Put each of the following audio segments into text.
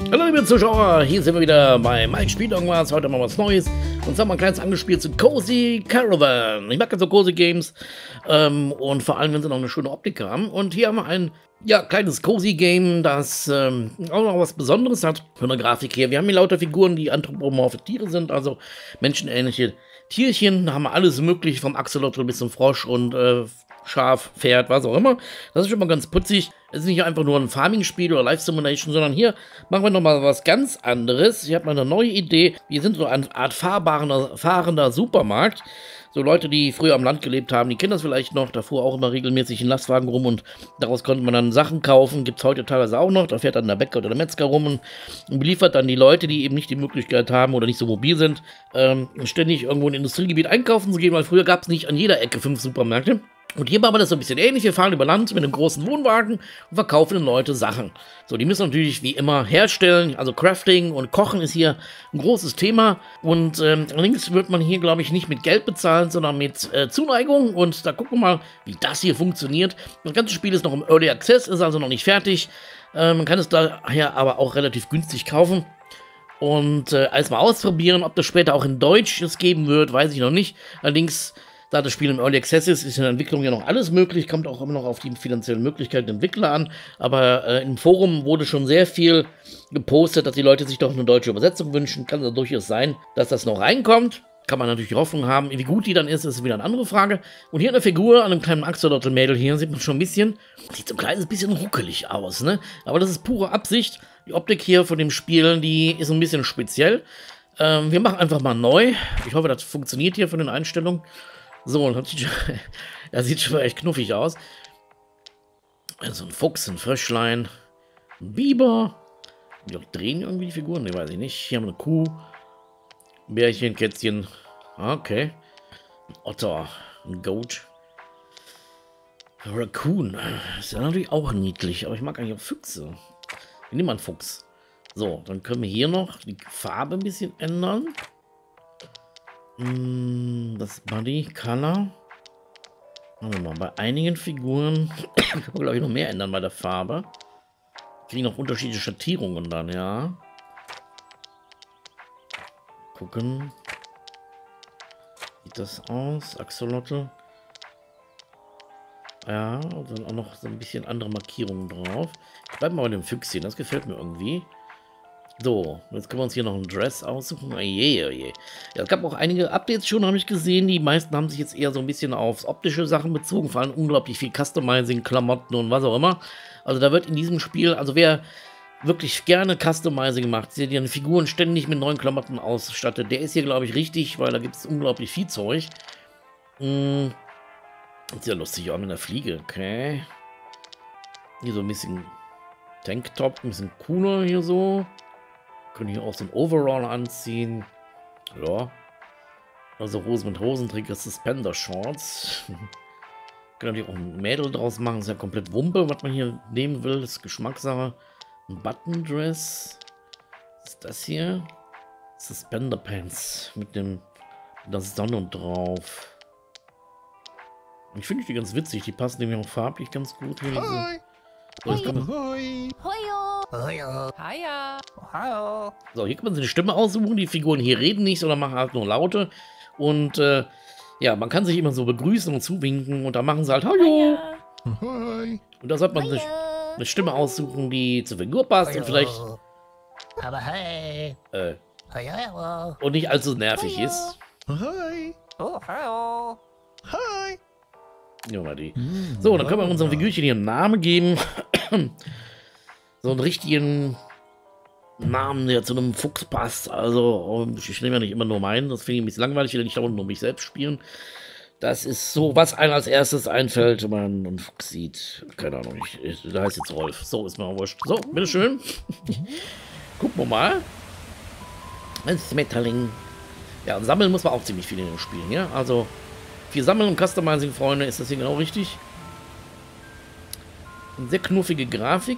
Hallo liebe Zuschauer, hier sind wir wieder bei Mike spielt irgendwas, heute mal was Neues. Und zwar mal ein kleines angespielt zu Cozy Caravan. Ich mag ja so Cozy Games und vor allem, wenn sie noch eine schöne Optik haben. Und hier haben wir ein kleines Cozy Game, das auch noch was Besonderes hat von der Grafik her. Wir haben hier lauter Figuren, die anthropomorphe Tiere sind, also menschenähnliche Tierchen. Da haben wir alles mögliche, vom Axolotl bis zum Frosch und Schaf, Pferd, was auch immer. Das ist schon mal ganz putzig. Es ist nicht einfach nur ein Farming-Spiel oder Live-Simulation, sondern hier machen wir nochmal was ganz anderes. Ich habe mal eine neue Idee. Wir sind so eine Art fahrender Supermarkt. So Leute, die früher am Land gelebt haben, die kennen das vielleicht noch. Da fuhr auch immer regelmäßig ein Lastwagen rum und daraus konnte man dann Sachen kaufen. Gibt es heute teilweise auch noch. Da fährt dann der Bäcker oder der Metzger rum und beliefert dann die Leute, die eben nicht die Möglichkeit haben oder nicht so mobil sind, ständig irgendwo in ein Industriegebiet einkaufen zu gehen, weil früher gab es nicht an jeder Ecke 5 Supermärkte. Und hier machen wir das so ein bisschen ähnlich. Wir fahren über Land mit einem großen Wohnwagen und verkaufen den Leuten Sachen. So, die müssen natürlich wie immer herstellen. Also Crafting und Kochen ist hier ein großes Thema. Und allerdings wird man hier, glaube ich, nicht mit Geld bezahlen, sondern mit Zuneigung. Und da gucken wir mal, wie das hier funktioniert. Das ganze Spiel ist noch im Early Access, ist also noch nicht fertig. Man kann es daher aber auch relativ günstig kaufen. Und alles mal ausprobieren. Ob das später auch in Deutsch es geben wird, weiß ich noch nicht. Allerdings, da das Spiel im Early Access ist in der Entwicklung ja noch alles möglich, kommt auch immer noch auf die finanziellen Möglichkeiten der Entwickler an. Aber im Forum wurde schon sehr viel gepostet, dass die Leute sich doch eine deutsche Übersetzung wünschen. Kann also durchaus sein, dass das noch reinkommt. Kann man natürlich die Hoffnung haben. Wie gut die dann ist wieder eine andere Frage. Und hier eine Figur an einem kleinen Axolotl-Mädel hier, sieht man schon ein bisschen, sieht so ein kleines bisschen ruckelig aus, ne? Aber das ist pure Absicht. Die Optik hier von dem Spiel, die ist ein bisschen speziell. Wir machen einfach mal neu. Ich hoffe, das funktioniert hier von den Einstellungen. So, das sieht schon echt knuffig aus. Also ein Fuchs, ein Fröschlein, ein Biber. Die drehen irgendwie die Figuren, ne, weiß ich nicht. Hier haben wir eine Kuh, ein Bärchen, Kätzchen. Okay. Ein Otter, ein Goat. Ein Raccoon. Ist ja natürlich auch niedlich, aber ich mag eigentlich auch Füchse. Ich nehme mal einen Fuchs. So, dann können wir hier noch die Farbe ein bisschen ändern. Das Body Color. Machen wir mal. Bei einigen Figuren kann man, glaube ich, noch mehr ändern bei der Farbe. Kriegen noch unterschiedliche Schattierungen dann, ja. Gucken. Sieht das aus? Axolotl. Ja, und dann auch noch so ein bisschen andere Markierungen drauf. Ich bleibe mal bei dem Füchschen, das gefällt mir irgendwie. So, jetzt können wir uns hier noch ein Dress aussuchen. Oje, oje. Ja, es gab auch einige Updates schon, habe ich gesehen. Die meisten haben sich jetzt eher so ein bisschen auf optische Sachen bezogen. Vor allem unglaublich viel Customizing, Klamotten und was auch immer. Also da wird in diesem Spiel, also wer wirklich gerne Customizing macht, der die Figuren ständig mit neuen Klamotten ausstattet, der ist hier, glaube ich, richtig, weil da gibt es unglaublich viel Zeug. Sieht ja lustig aus mit der Fliege, okay. Hier so ein bisschen Tanktop, ein bisschen cooler hier so. Können hier auch so ein Overall anziehen. Ja. Also Hose mit Hosenträger, Suspender-Shorts. Können natürlich auch ein Mädel draus machen. Ist ja komplett Wumpe, was man hier nehmen will. Das ist Geschmackssache. Ein Button-Dress. Was ist das hier? Suspender-Pants. Mit der Sonne drauf. Ich finde die ganz witzig. Die passen nämlich auch farblich ganz gut. Hier so, jetzt kann man so, hier kann man sich eine Stimme aussuchen. Die Figuren hier reden nicht, sondern machen halt nur Laute. Und ja, man kann sich immer so begrüßen und zuwinken. Und da machen sie halt Hallo. Und da sollte man sich eine Stimme aussuchen, die zur Figur passt und vielleicht und nicht allzu nervig ist. Ja, mal die. So, dann können wir unserem Figürchen hier einen Namen geben. So einen richtigen Namen, der zu einem Fuchs passt. Also, ich nehme ja nicht immer nur meinen. Das finde ich ein bisschen langweilig, wenn ich da unten nur mich selbst spielen. Das ist so, was einem als erstes einfällt, wenn man einen Fuchs sieht. Keine Ahnung, da heißt jetzt Rolf. So, ist mir auch wurscht. So, bitteschön. Gucken wir mal. Ein Smetterling. Ja, und sammeln muss man auch ziemlich viel in den Spielen, ja. Also, für Sammeln und Customizing, Freunde, ist das hier genau richtig. Eine sehr knuffige Grafik.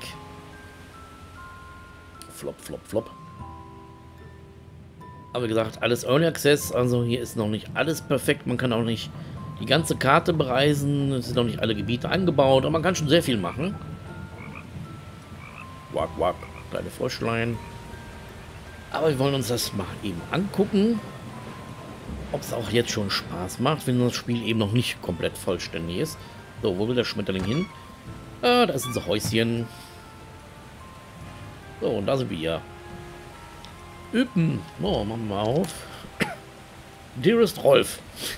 Flop, flop, flop. Aber wie gesagt, alles Early Access, also hier ist noch nicht alles perfekt. Man kann auch nicht die ganze Karte bereisen. Es sind noch nicht alle Gebiete angebaut, aber man kann schon sehr viel machen. Wack, wack, kleine Fröschlein. Aber wir wollen uns das mal eben angucken, ob es auch jetzt schon Spaß macht, wenn das Spiel eben noch nicht komplett vollständig ist. So, wo will der Schmetterling hin? Ah, da ist unser Häuschen. So, und da sind wir. Üben. Oh, machen wir auf. Dearest Rolf.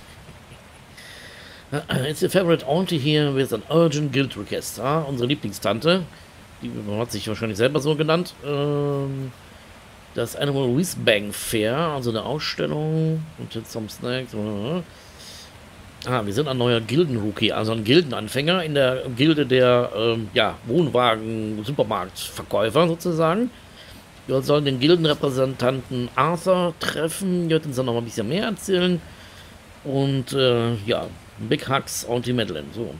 It's your favorite auntie here with an urgent guild request. Ah, unsere Lieblingstante. Die hat sich wahrscheinlich selber so genannt. Das Animal Whiz-Bang Fair, also eine Ausstellung und jetzt some Snacks. Ah, wir sind ein neuer Gilden-Rookie, also ein Gildenanfänger in der Gilde der ja, Wohnwagen-Supermarktverkäufer sozusagen. Wir sollen den Gildenrepräsentanten Arthur treffen, der wird uns dann noch mal ein bisschen mehr erzählen. Und ja, Big Hugs Auntie Madeline. So.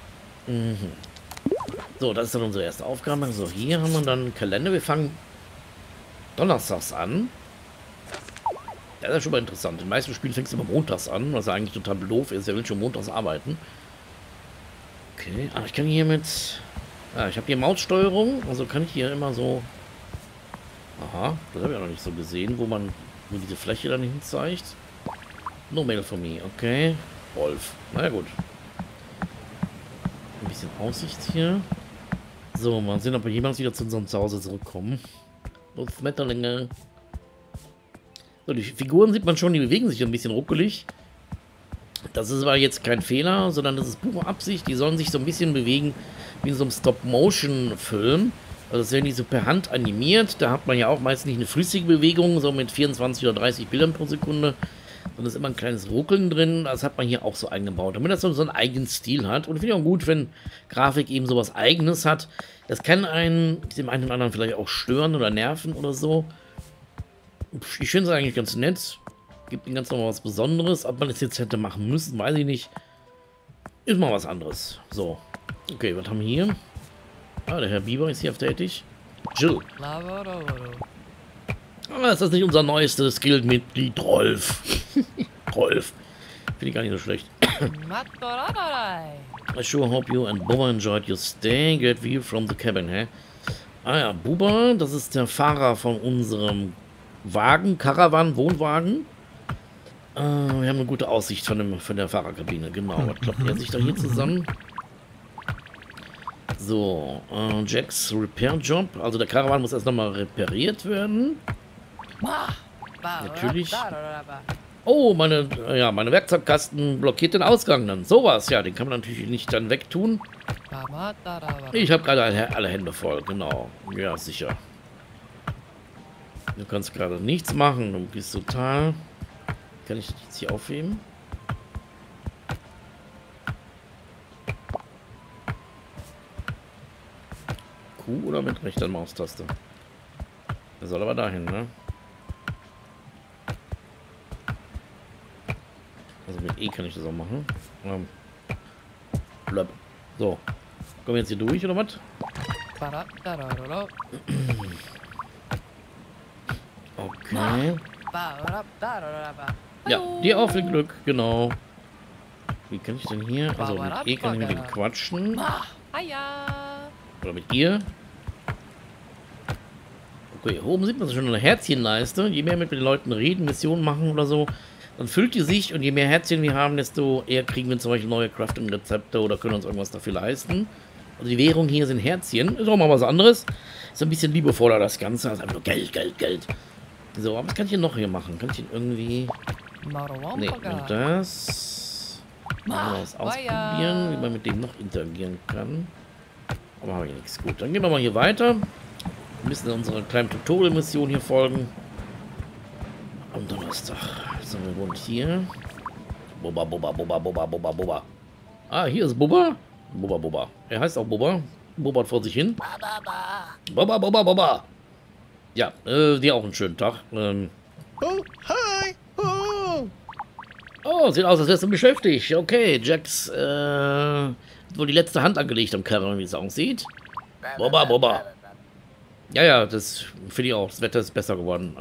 So, das ist dann unsere erste Aufgabe. So, hier haben wir dann einen Kalender. Wir fangen donnerstags an. Das ist ja schon mal interessant. In den meisten Spielen fängst du immer montags an, was eigentlich total doof ist. Er will schon montags arbeiten. Okay, aber ich kann hier mit... Ah, ich habe hier Maussteuerung, also kann ich hier immer so... Aha, das habe ich auch noch nicht so gesehen, wo man nur diese Fläche dann hin zeigt. No mail for me, okay. Wolf, na ja, gut. Ein bisschen Aussicht hier. So, mal sehen, ob wir jemals wieder zu unserem Zuhause zurückkommen. Los, Schmetterlinge. So, die Figuren sieht man schon, die bewegen sich ein bisschen ruckelig. Das ist aber jetzt kein Fehler, sondern das ist pure Absicht. Die sollen sich so ein bisschen bewegen wie in so einem Stop-Motion-Film. Also das werden die so per Hand animiert. Da hat man ja auch meist nicht eine flüssige Bewegung, so mit 24 oder 30 Bildern pro Sekunde. Sondern ist immer ein kleines Ruckeln drin. Das hat man hier auch so eingebaut, damit das so einen eigenen Stil hat. Und ich finde auch gut, wenn Grafik eben sowas Eigenes hat. Das kann einen, dem einen oder anderen vielleicht auch stören oder nerven oder so. Ich finde es eigentlich ganz nett. Gibt ihnen ganz nochmal was Besonderes. Ob man es jetzt hätte machen müssen, weiß ich nicht. Ist mal was anderes. So. Okay, was haben wir hier? Ah, der Herr Bieber ist hier tätig. Jill. Ah, ist das nicht unser neuestes Guild-Mitglied? Rolf. Rolf. Finde ich gar nicht so schlecht. I sure hope you and Bubba enjoyed your stay. Great view from the cabin, hä? Ah ja, Bubba, das ist der Fahrer von unserem Wagen, Caravan, Wohnwagen. Wir haben eine gute Aussicht von der Fahrerkabine, genau. Was klappt er sich da hier zusammen? So, Jacks Repair Job. Also der Caravan muss erst nochmal repariert werden. Natürlich. Oh, meine Werkzeugkasten blockiert den Ausgang dann. Sowas, ja, den kann man natürlich nicht dann wegtun. Ich habe gerade alle Hände voll, genau. Ja, sicher. Du kannst gerade nichts machen, du bist total... Kann ich das jetzt hier aufheben? Q oder mit rechter Maustaste? Er soll aber dahin, ne? Also mit E kann ich das auch machen. Blöb. So. Kommen wir jetzt hier durch, oder was? Okay. Ja, dir auch viel Glück, genau. Wie kann ich denn hier? Also mit E kann ich mit dem quatschen. Oder mit ihr. Okay, hier oben sieht man schon eine Herzchenleiste. Je mehr mit den Leuten reden, Missionen machen oder so, dann füllt die sich und je mehr Herzchen wir haben, desto eher kriegen wir zum Beispiel neue Crafting-Rezepte oder können uns irgendwas dafür leisten. Also die Währung hier sind Herzchen. Ist auch mal was anderes. Ist ein bisschen liebevoller das Ganze. Also einfach nur Geld, Geld, Geld. So, aber was kann ich denn noch hier machen? Kann ich ihn irgendwie... Nee, und das... Mal was ausprobieren, wie man mit dem noch interagieren kann. Aber habe ich nichts. Gut, dann gehen wir mal hier weiter. Wir müssen unserer kleinen Tutorial-Mission hier folgen. Am Donnerstag. So, wir wohnen hier. Bubba, Bubba, Bubba, Bubba, Bubba, Bubba. Ah, hier ist Bubba. Bubba, Bubba. Er heißt auch Bubba. Bubba vor sich hin. Bubba, Bubba, Bubba. Ja, dir auch einen schönen Tag. Oh, hi! Oh. Oh, sieht aus, als wärst du beschäftigt. Okay, Jax, wohl die letzte Hand angelegt am Caravan, wie es aussieht. Bubba, Bubba. Ja, ja, das finde ich auch. Das Wetter ist besser geworden.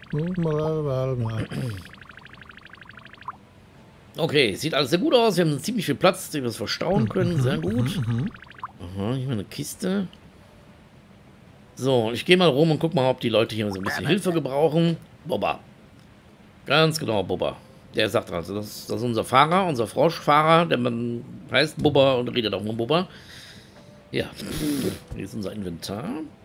Okay, sieht alles sehr gut aus. Wir haben ziemlich viel Platz, den wir es verstauen können. Sehr gut. Aha, hier mal eine Kiste. So, ich gehe mal rum und guck mal, ob die Leute hier so ein bisschen Hilfe gebrauchen. Bubba. Ganz genau, Bubba. Der sagt also, das ist unser Fahrer, unser Froschfahrer, der man heißt Bubba und redet auch nur Bubba. Ja, hier ist unser Inventar.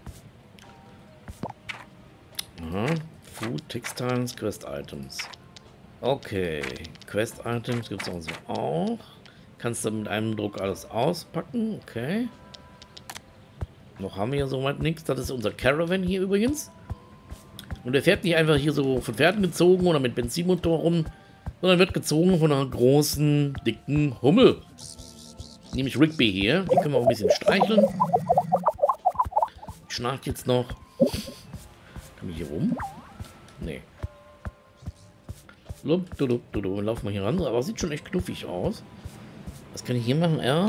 Aha. Food, Textiles, Quest Items. Okay, Quest Items gibt es also auch. Kannst du mit einem Druck alles auspacken, okay. Noch haben wir hier soweit nichts. Das ist unser Caravan hier übrigens. Und der fährt nicht einfach hier so von Pferden gezogen oder mit Benzinmotor rum, sondern wird gezogen von einer großen, dicken Hummel. Nämlich Rigby hier. Die können wir auch ein bisschen streicheln. Schnarcht jetzt noch. Kann ich hier rum? Nee. Laufen wir hier ran. Aber sieht schon echt knuffig aus. Was kann ich hier machen? Ja.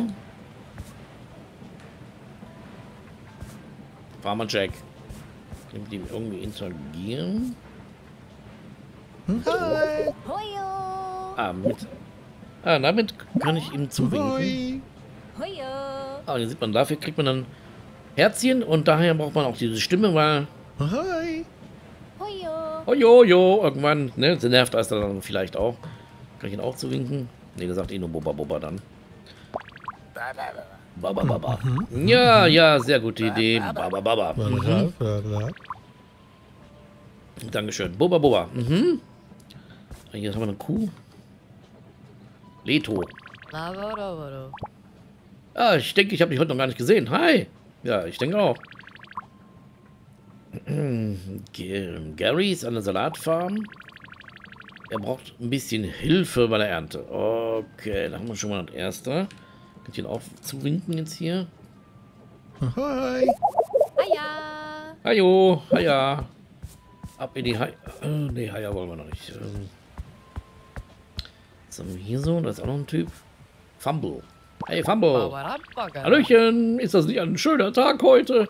Farmer Jack. Kann ich mit ihm irgendwie interagieren? Hi. Damit kann ich ihm zuwinken. Hoi. Ah, hier sieht man, dafür kriegt man dann Herzchen und daher braucht man auch diese Stimme, weil... Hi. Oh, jo, irgendwann, ne, der nervt als dann vielleicht auch. Kann ich ihn auch zuwinken? Ne, der sagt eh nur Bubba Bubba dann. Baba Baba. Ja, sehr gute Idee. Baba Baba. Dankeschön. Bubba Bubba. Hier haben wir eine Kuh. Leto. Ah, ich denke, ich habe dich heute noch gar nicht gesehen. Hi. Ja, ich denke auch. Gary ist an der Salatfarm. Er braucht ein bisschen Hilfe bei der Ernte. Okay, da haben wir schon mal das erste. Könnt ihr ihn auch zuwinken jetzt hier? Hi. Hiya. Hallo, hiya. Ab in die Hai. Ne, hiya wollen wir noch nicht. Was haben wir hier so? Da ist auch noch ein Typ. Fumble. Hey, Fumble. Hallöchen, ist das nicht ein schöner Tag heute?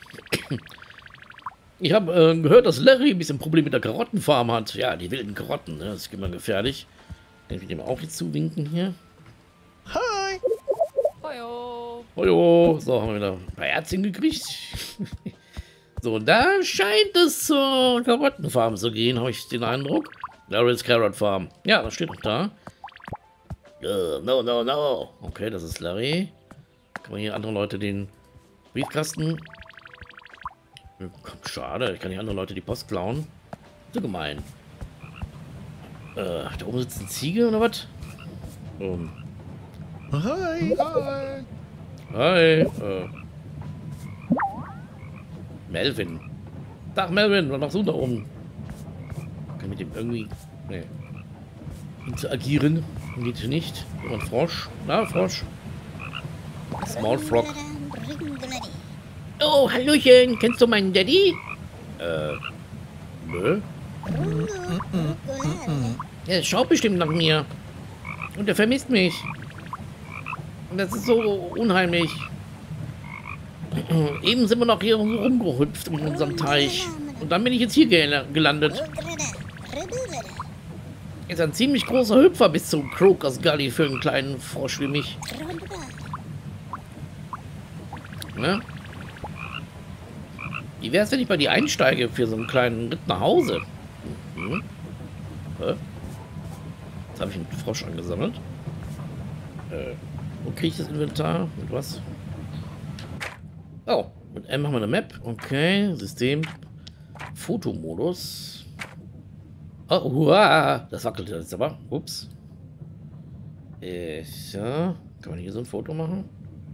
Ich habe gehört, dass Larry ein bisschen Probleme mit der Karottenfarm hat. Ja, die wilden Karotten, ne? Das ist immer gefährlich. Kann ich dem auch jetzt zuwinken hier? Hi. Hallo. So, haben wir wieder ein paar Herzchen gekriegt. So, da scheint es zur Karottenfarm zu gehen, habe ich den Eindruck. Larry's Carrot Farm. Ja, das steht noch da. No. Okay, das ist Larry. Kann man hier andere Leute den Briefkasten... Schade, ich kann nicht andere Leute die Post klauen. So gemein. Da oben sitzt eine Ziege oder was? Hi. Hi. Melvin. Tag Melvin, was machst du da oben? Kann mit dem irgendwie interagieren? Geht nicht. Und Frosch. Na, Frosch. Small Frog. Oh, Hallöchen. Kennst du meinen Daddy? Nö. Er schaut bestimmt nach mir. Und er vermisst mich. Und das ist so unheimlich. Eben sind wir noch hier rumgehüpft in unserem Teich. Und dann bin ich jetzt hier gelandet. Ist ein ziemlich großer Hüpfer bis zum Crocus Gully für einen kleinen Frosch wie mich. Ne? Wie wäre es, wenn ich bei dir einsteige für so einen kleinen Ritt nach Hause? Jetzt habe ich einen Frosch angesammelt. Wo kriege ich das Inventar? Mit was? Oh, mit M haben wir eine Map. Okay, System. Fotomodus. Oh, uah, das wackelt jetzt aber. Ups. So. Kann man hier so ein Foto machen?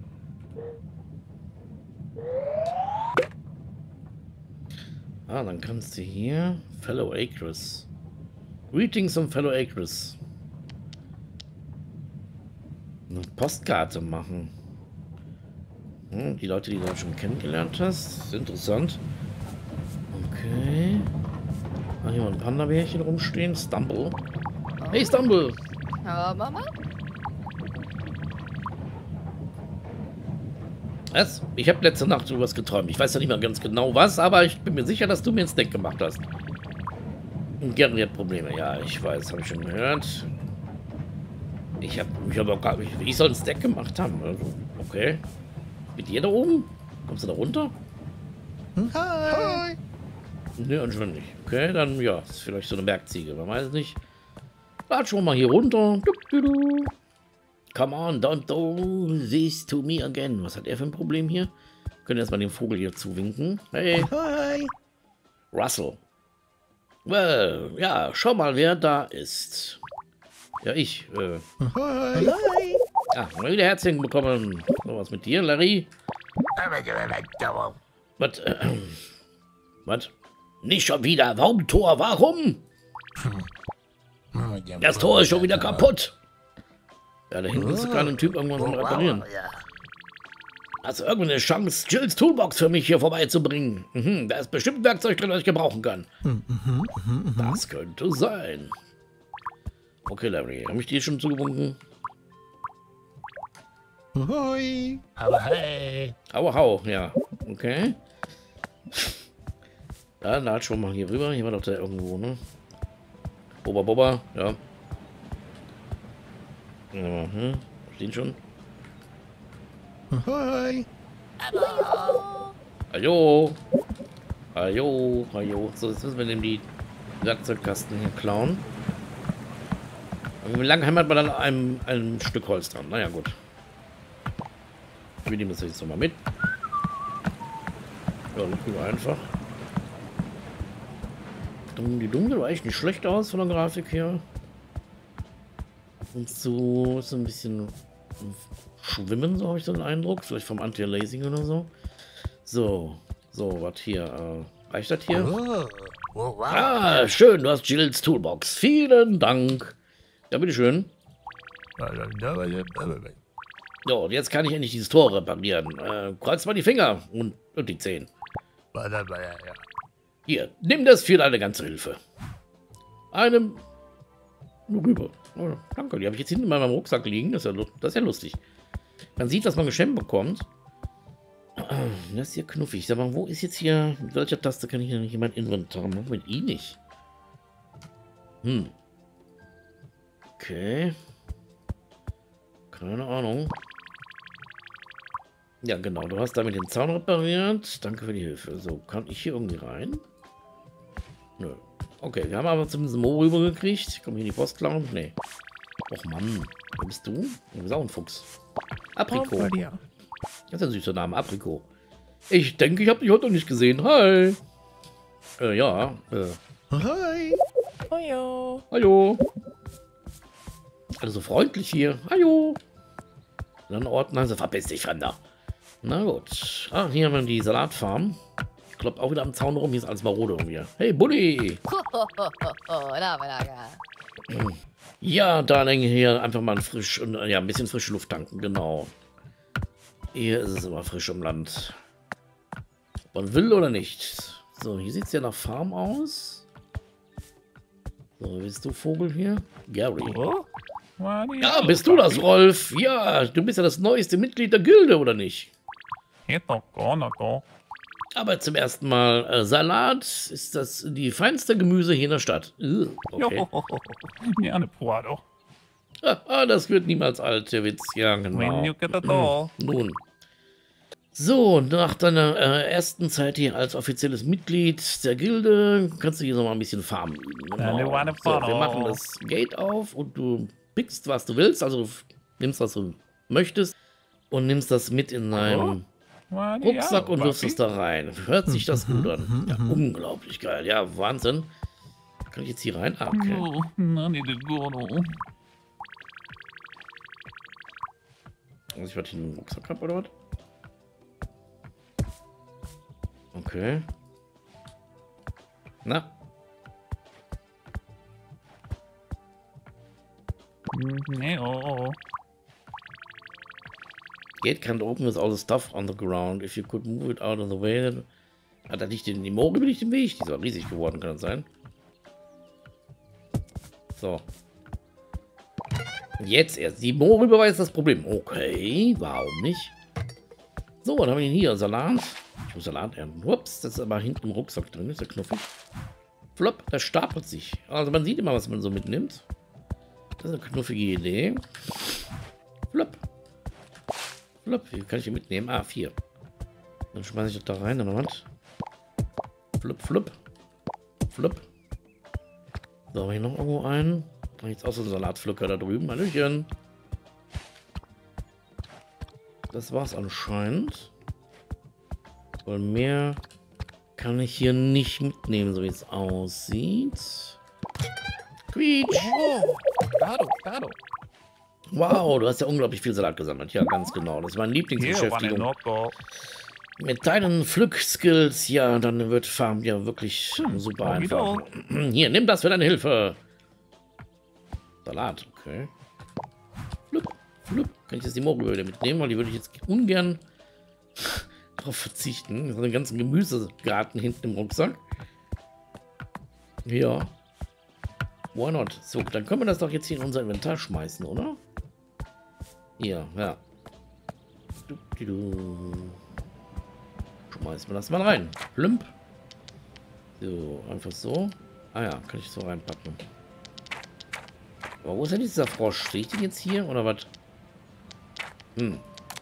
Ah, dann kannst du hier Fellow Acres. Greetings from Fellow Acres. Eine Postkarte machen. Die Leute, die du schon kennengelernt hast. Das ist interessant. Okay. Ah, hier mal ein Panda-Bärchen rumstehen. Stumble. Hey, Stumble! Ja, Mama? Was? Ich habe letzte Nacht über was geträumt. Ich weiß ja nicht mehr ganz genau was, aber ich bin mir sicher, dass du mir ein Snack gemacht hast. Und Gary hat Probleme. Ja, ich weiß, habe ich schon gehört. Ich habe auch gar nicht... Ich soll ein Snack gemacht haben. Also, okay. Mit dir da oben? Kommst du da runter? Hi. Ne, anscheinend nicht. Okay, dann ja, ist vielleicht so eine Bergziege, man weiß es nicht. Lad schon mal hier runter. Come on, don't do this to me again. Was hat er für ein Problem hier? Wir können erstmal dem Vogel hier zuwinken. Hey, Hi. Russell. Well, ja, schau mal, wer da ist. Ja, ich. Hi. Hi. Ja, mal wieder Herzchen bekommen. So, was mit dir, Larry? Was? Was? Nicht schon wieder. Warum Tor? Warum? Das Tor ist schon wieder kaputt. Ja, da hinten ist gerade ein Typ irgendwas am Reparieren. Hast du irgendeine Chance, Jills Toolbox für mich hier vorbeizubringen? Da ist bestimmt Werkzeug drin, das ich gebrauchen kann. Das könnte sein. Okay, Larry, habe ich dir schon zugewunken? Hi. Aber hey. Aua, hau, ja. Okay. Ja, lad schon mal hier rüber. Hier war doch der irgendwo, ne? Boba, Boba, ja. Ja, stehen schon. Hi. Hallo. Hallo. Hallo. So, jetzt müssen wir nämlich die Werkzeugkasten hier klauen. Wie lange hämmert man dann ein Stück Holz dran? Naja, gut. Wir nehmen das jetzt nochmal mit. Ja, das geht einfach. Die Dunkel war echt nicht schlecht aus von der Grafik her. Und so ist ein bisschen schwimmen, so habe ich so den Eindruck. Vielleicht vom Anti-Aliasing oder so. So, was hier? Reicht das hier? Oh, wow. Ah, schön, du hast Jills Toolbox. Vielen Dank. Ja, bitteschön. So, und jetzt kann ich endlich dieses Tor reparieren. Kreuz mal die Finger und die Zehen. Hier, nimm das für deine ganze Hilfe. Eine Rübe. Oh, danke, die habe ich jetzt hinten in meinem Rucksack liegen. Das ist ja lustig. Man sieht, dass man Geschenk bekommt. Das ist hier knuffig. Sag mal, wo ist jetzt hier... Mit welcher Taste kann ich denn nicht in mein Inventar machen? Mit I nicht. Okay. Keine Ahnung. Ja, genau. Du hast damit den Zaun repariert. Danke für die Hilfe. So, kann ich hier irgendwie rein? Nö. Okay, wir haben aber zumindest Mo rübergekriegt. Komm hier in die Post klauen? Nee. Och Mann. Wer bist du? Du bist auch ein Fuchs. Apriko. Das ist ein süßer Name. Apriko. Ich denke, ich habe dich heute noch nicht gesehen. Hi. Ja. Hi. Hallo. Hallo. Also so freundlich hier. Hallo. Dann Orten, also verpiss dich, Fremder. Na gut. Ah, hier haben wir die Salatfarm. Kloppt auch wieder am Zaun rum. Hier ist alles marode irgendwie. Hey, Bulli. Ja, Darling, hier einfach mal ein bisschen frische Luft tanken. Genau. Hier ist es immer frisch im Land. Ob man will oder nicht. So, hier sieht es ja nach Farm aus. So, bist du Vogel hier? Gary. Ja, bist du das, Rolf? Ja, du bist ja das neueste Mitglied der Gilde, oder nicht? Aber zum ersten Mal Salat ist das die feinste Gemüse hier in der Stadt. Okay. Das wird niemals alt, der Witz. Ja, genau. Nun. So, nach deiner ersten Zeit hier als offizielles Mitglied der Gilde kannst du hier noch mal ein bisschen farmen üben. Genau. So, wir machen das Gate auf und du pickst, was du willst. Also nimmst, was du möchtest und nimmst das mit in deinen Rucksack und wirfst es da rein. Hört sich das gut an? Ja, unglaublich geil. Ja, Wahnsinn. Kann ich jetzt hier rein? Ah, okay. Also ich warte hier einen Rucksack habe oder was? Okay. Na? Gate can't open with all the stuff on the ground. If you could move it out of the way. Then... Hat er nicht den Moore über nicht den Weg? Die ist auch riesig geworden, kann das sein? So. Jetzt erst. Die Moore rüber war jetzt das Problem. Okay, warum nicht? So, was haben wir denn hier? Salat. Ich muss Salat ernten. Ups, das ist aber hinten im Rucksack drin. Ist der knuffig. Flop, das stapelt sich. Also man sieht immer, was man so mitnimmt. Das ist eine knuffige Idee. Flop. Flop, wie kann ich hier mitnehmen? Ah, 4. Dann schmeiße ich das da rein, oder was? Flup, flup. Flup. So, haben wir hier noch irgendwo einen? Jetzt auch so ein Salatpflücker da drüben. Hallöchen. Das war's anscheinend. Und mehr kann ich hier nicht mitnehmen, so wie es aussieht. Quietsch. Oh, Gado. Wow, du hast ja unglaublich viel Salat gesammelt. Ja, ganz genau. Das ist meine Here, Lieblingsbeschäftigung. Wanenoko. Mit deinen Pflück-Skills, ja, dann wird Farm ja wirklich super einfach. Hier, nimm das für deine Hilfe. Salat, okay. Flup, flup. Kann ich jetzt die Mohrrübe wieder mitnehmen, weil die würde ich jetzt ungern darauf verzichten. So einen ganzen Gemüsegarten hinten im Rucksack. Ja. Why not? So, dann können wir das doch jetzt hier in unser Inventar schmeißen, oder? Hier, ja. Schmeißen wir das mal rein. Plümp. So, einfach so. Ah ja, kann ich so reinpacken. Aber wo ist denn dieser Frosch? Sehe ich den jetzt hier oder was? Hm.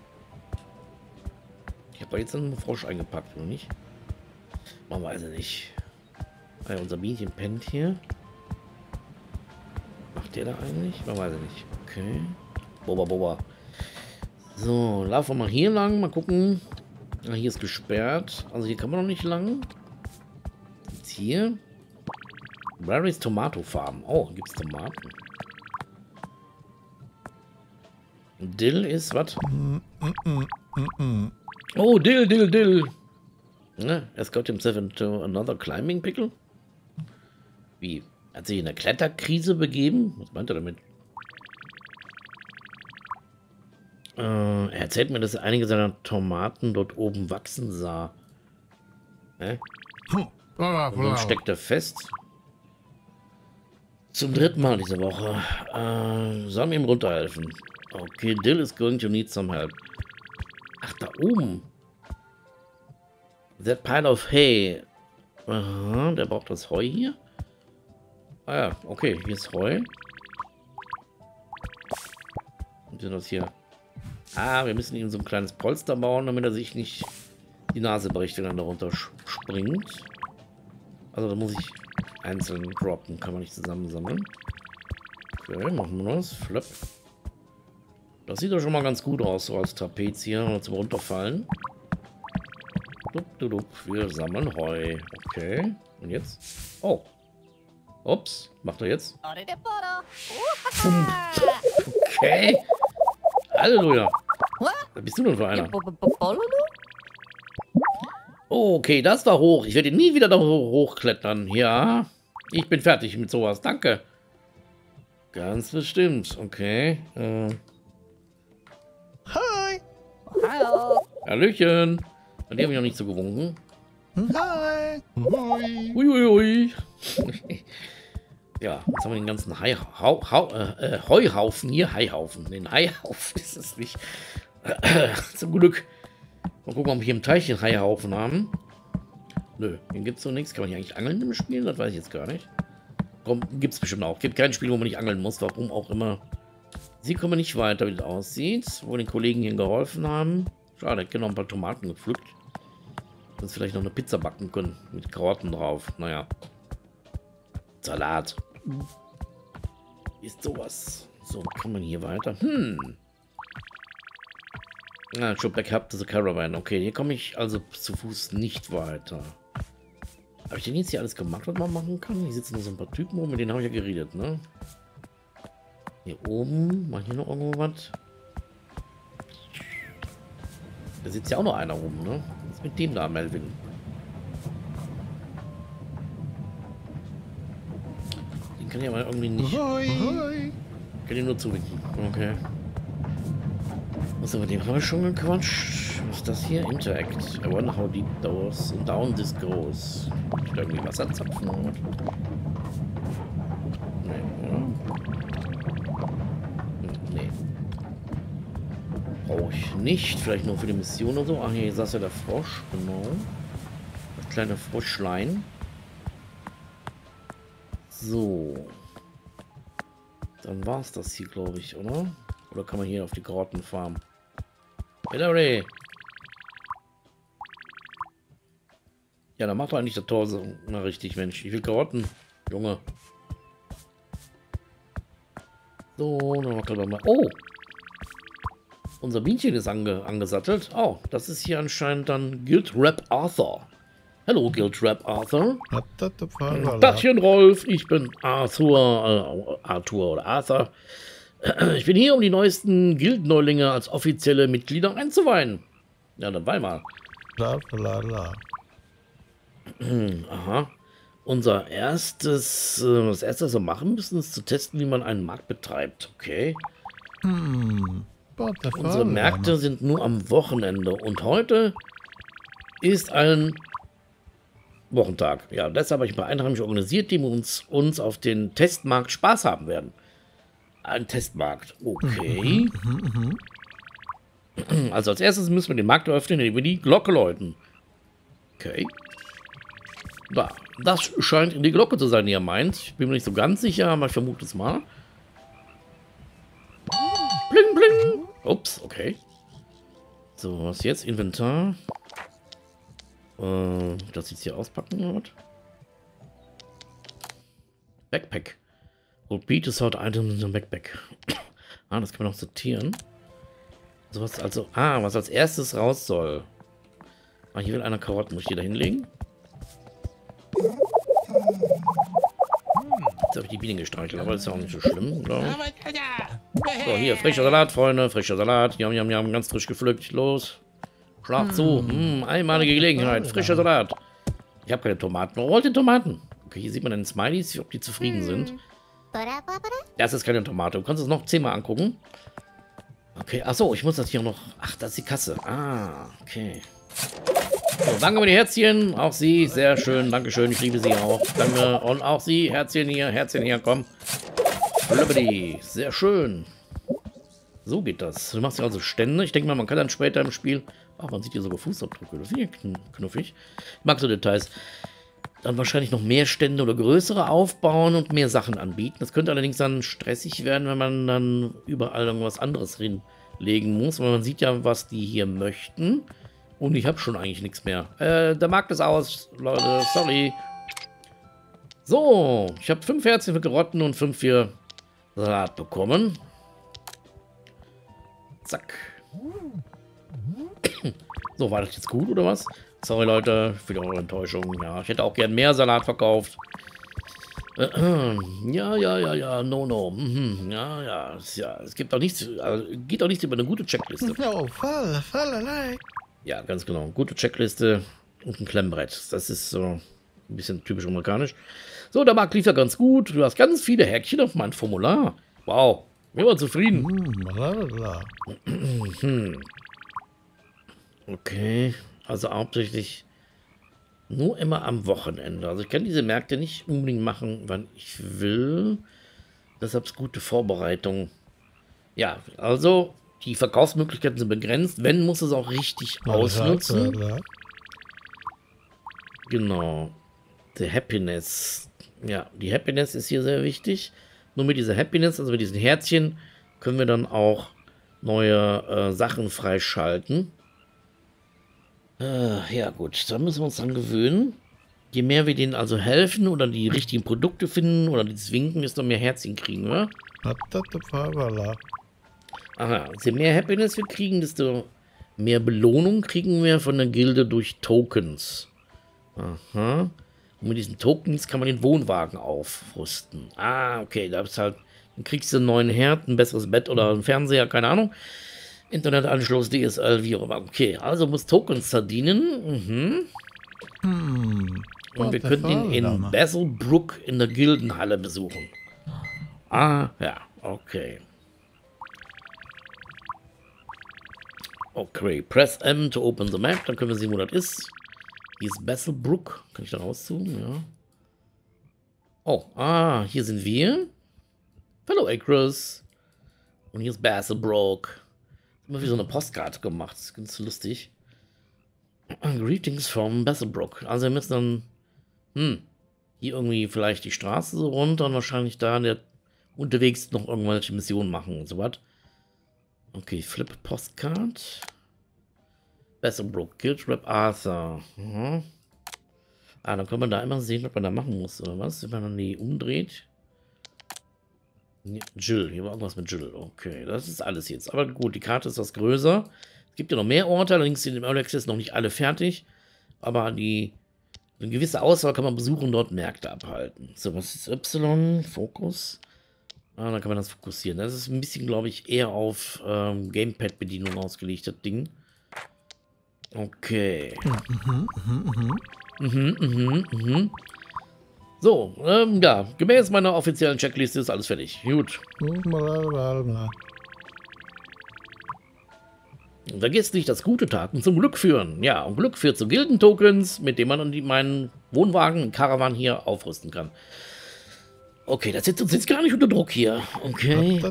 Ich habe da jetzt einen Frosch eingepackt, oder nicht? Man weiß es nicht. Ah ja, unser Bienchen pennt hier. Macht der da eigentlich? Man weiß es nicht. Okay. Boba, boba. So, laufen wir mal hier lang. Mal gucken. Ah, hier ist gesperrt. Also hier kann man noch nicht lang. Jetzt hier. Barry's Tomato Farm. Oh, gibt es Tomaten. Dill ist was? Oh, Dill, Dill, Dill. Ne, es got himself into another climbing pickle. Wie? Hat sich in eine Kletterkrise begeben? Was meint er damit? Er erzählt mir, dass er einige seiner Tomaten dort oben wachsen sah. Und dann steckt er fest. Zum 3. Mal diese Woche. Soll mir ihm runterhelfen. Okay, Dill is going to need some help. Ach, da oben. That pile of hay. Aha, der braucht das Heu hier. Ah ja, okay, hier ist Heu. Und das hier. Ah, wir müssen ihm so ein kleines Polster bauen, damit er sich nicht die Nase bricht, wenn er da runter springt. Also da muss ich einzeln droppen, kann man nicht zusammensammeln. Okay, machen wir das. Flip. Das sieht doch schon mal ganz gut aus, so als Trapez hier und zum Runterfallen. Wir sammeln Heu. Okay, und jetzt? Oh. Ups, macht er jetzt? Okay. Halleluja. Was bist du denn für einer? Okay, das war hoch. Ich werde nie wieder da hochklettern. Ja, ich bin fertig mit sowas. Danke. Ganz bestimmt. Okay. Hi. Hallo. Hallöchen. Und die haben mich noch nicht so gewunken. Hi. Hoi. Uiuiui. Ja, jetzt haben wir den ganzen Heuhaufen hier. Haihaufen. Den Haihaufen ist es nicht. Zum Glück. Mal gucken, ob wir hier im Teich den Haihaufen haben. Nö, hier gibt es so nichts. Kann man hier eigentlich angeln im Spiel? Das weiß ich jetzt gar nicht. Gibt es bestimmt auch. Gibt kein Spiel, wo man nicht angeln muss. Warum auch immer. Sie kommen nicht weiter, wie das aussieht. Wo den Kollegen hier geholfen haben. Schade, ich hätte noch ein paar Tomaten gepflückt. Sonst vielleicht noch eine Pizza backen können. Mit Karotten drauf. Naja. Salat. Ist sowas. So, kann man hier weiter. Ah, schon back up to the caravan. Okay, hier komme ich also zu Fuß nicht weiter. Habe ich denn jetzt hier alles gemacht, was man machen kann? Hier sitzen nur so ein paar Typen rum, mit denen habe ich ja geredet, ne? Hier oben, mal hier noch irgendwo was. Da sitzt ja auch noch einer rum, ne? Was ist mit dem da, Melvin? Den kann ich aber irgendwie nicht. Hoi. Hoi. Kann ich nur zuwinken. Okay. Was aber dem haben wir schon gequatscht. Was ist das hier? Interact. I wonder how deep those down this goes. Ich will irgendwie Wasserzapfen oder was? Nee, oder? Nee. Brauche ich nicht. Vielleicht nur für die Mission oder so. Ach, hier saß ja der Frosch. Genau. Das kleine Froschlein. So. Dann war es das hier, glaube ich, oder? Oder kann man hier auf die Karottenfarm? Hillary! Ja, dann macht doch eigentlich das Tor so. Na richtig, Mensch. Ich will Karotten. Junge. So, dann machen wir mal. Oh! Unser Bienchen ist angesattelt. Oh, das ist hier anscheinend dann Guild Rep Arthur. Hallo, Guild Rep Arthur. Dachchen Rolf, ich bin Arthur oder Arthur. Ich bin hier, um die neuesten Guild-Neulinge als offizielle Mitglieder einzuweihen. Ja, dann weih mal. Aha. Unser erstes, das erste, was wir machen müssen, ist zu testen, wie man einen Markt betreibt. Okay. Unsere Märkte sind nur am Wochenende und heute ist ein Wochentag. Ja, deshalb habe ich ein paar Einheimische organisiert, die uns auf den Testmarkt Spaß haben werden. Ein Testmarkt. Okay. Also als erstes müssen wir den Markt öffnen, indem wir die Glocke läuten. Okay. Da, das scheint die Glocke zu sein, die er meint. Ich bin mir nicht so ganz sicher, aber ich vermute es mal. Bling, bling. Ups, okay. So, was jetzt? Inventar. Das jetzt hier auspacken oder was? Backpack. Repeat is hot items in the backpack. Ah, das kann man auch sortieren. So was also. Ah, was als erstes raus soll. Ah, hier will einer Karotten. Muss ich die da hinlegen? Jetzt habe ich die Bienen gestreichelt, aber das ist ja auch nicht so schlimm. So, so hier, frischer Salat, Freunde. Frischer Salat. Jam, jam, jam. Ganz frisch gepflückt. Los. Schlag zu. Einmalige Gelegenheit. Frischer Salat. Ich habe keine Tomaten. Rollt die Tomaten. Okay, hier sieht man den Smileys, ob die zufrieden sind. Das ist keine Tomate. Du kannst es noch 10-mal angucken. Okay, achso, ich muss das hier noch... Ach, das ist die Kasse. Ah, okay. So, danke für die Herzchen. Auch Sie, sehr schön. Dankeschön, ich liebe Sie auch. Danke. Und auch Sie, Herzchen hier, komm. Blöbbedi, sehr schön. So geht das. Du machst ja also Stände. Ich denke mal, man kann dann später im Spiel... Ach, man sieht hier sogar Fußabdrücke. Das finde ich knuffig. Ich mag so Details. Dann wahrscheinlich noch mehr Stände oder größere aufbauen und mehr Sachen anbieten. Das könnte allerdings dann stressig werden, wenn man dann überall irgendwas anderes hinlegen muss. Weil man sieht ja, was die hier möchten. Und ich habe schon eigentlich nichts mehr. Der Markt ist aus, Leute. Sorry. So, ich habe 5 Herzchen für Karotten und 5 für Salat bekommen. Zack. So, war das jetzt gut oder was? Sorry Leute, für eure Enttäuschung. Ja, ich hätte auch gern mehr Salat verkauft. Ja, no. Ja, es gibt auch nichts, geht auch nichts über eine gute Checkliste. Ja, ganz genau. Gute Checkliste und ein Klemmbrett. Das ist so ein bisschen typisch amerikanisch. So, der Markt lief ja ganz gut. Du hast ganz viele Häkchen auf mein Formular. Wow, wir waren zufrieden. Okay, also hauptsächlich nur immer am Wochenende. Also ich kann diese Märkte nicht unbedingt machen, wann ich will. Deshalb gute Vorbereitung. Ja, also die Verkaufsmöglichkeiten sind begrenzt. Wenn, muss es auch richtig ausnutzen. Genau. The Happiness. Ja, die Happiness ist hier sehr wichtig. Nur mit dieser Happiness, also mit diesen Herzchen, können wir dann auch neue Sachen freischalten. Ja gut, da müssen wir uns dran gewöhnen. Je mehr wir denen also helfen oder die richtigen Produkte finden oder die zwingen, desto mehr Herzchen kriegen wir. Aha, je mehr Happiness wir kriegen, desto mehr Belohnung kriegen wir von der Gilde durch Tokens. Aha. Und mit diesen Tokens kann man den Wohnwagen aufrüsten. Ah, okay, da ist halt, dann kriegst du einen neuen Herd, ein besseres Bett oder einen Fernseher, keine Ahnung. Internetanschluss, DSL, wie auch immer. Okay, also muss Tokens verdienen. Und wir können ihn in Basilbrook in der Gildenhalle besuchen. Ah, ja, okay. Okay, press M to open the map. Dann können wir sehen, wo das ist. Hier ist Basilbrook. Kann ich da rauszoomen? Ja. Oh, hier sind wir. Hello, Acros. Und hier ist Basilbrook. Immer wie so eine Postkarte gemacht. Das ist ganz lustig. Greetings from Basilbrook. Also wir müssen dann hier irgendwie vielleicht die Straße so runter und wahrscheinlich da unterwegs noch irgendwelche Missionen machen und so was. Okay, Flip Postcard. Basilbrook, Guild Rep Arthur. Ah, dann kann man da immer sehen, was man da machen muss, oder was? Wenn man dann die umdreht. Jill, hier war irgendwas mit Jill. Okay, das ist alles jetzt. Aber gut, die Karte ist was größer. Es gibt ja noch mehr Orte, allerdings sind im Early Access noch nicht alle fertig. Aber eine gewisse Auswahl kann man besuchen, dort Märkte abhalten. So, was ist Y? Fokus. Ah, dann kann man das fokussieren. Das ist ein bisschen, glaube ich, eher auf Gamepad-Bedienung ausgelegt, das Ding. Okay. So, ja, gemäß meiner offiziellen Checkliste ist alles fertig. Gut. Vergiss nicht, dass gute Taten zum Glück führen. Ja, und Glück führt zu Gildentokens, mit denen man meinen Wohnwagen und Caravan hier aufrüsten kann. Okay, das setzt uns jetzt gar nicht unter Druck hier. Okay.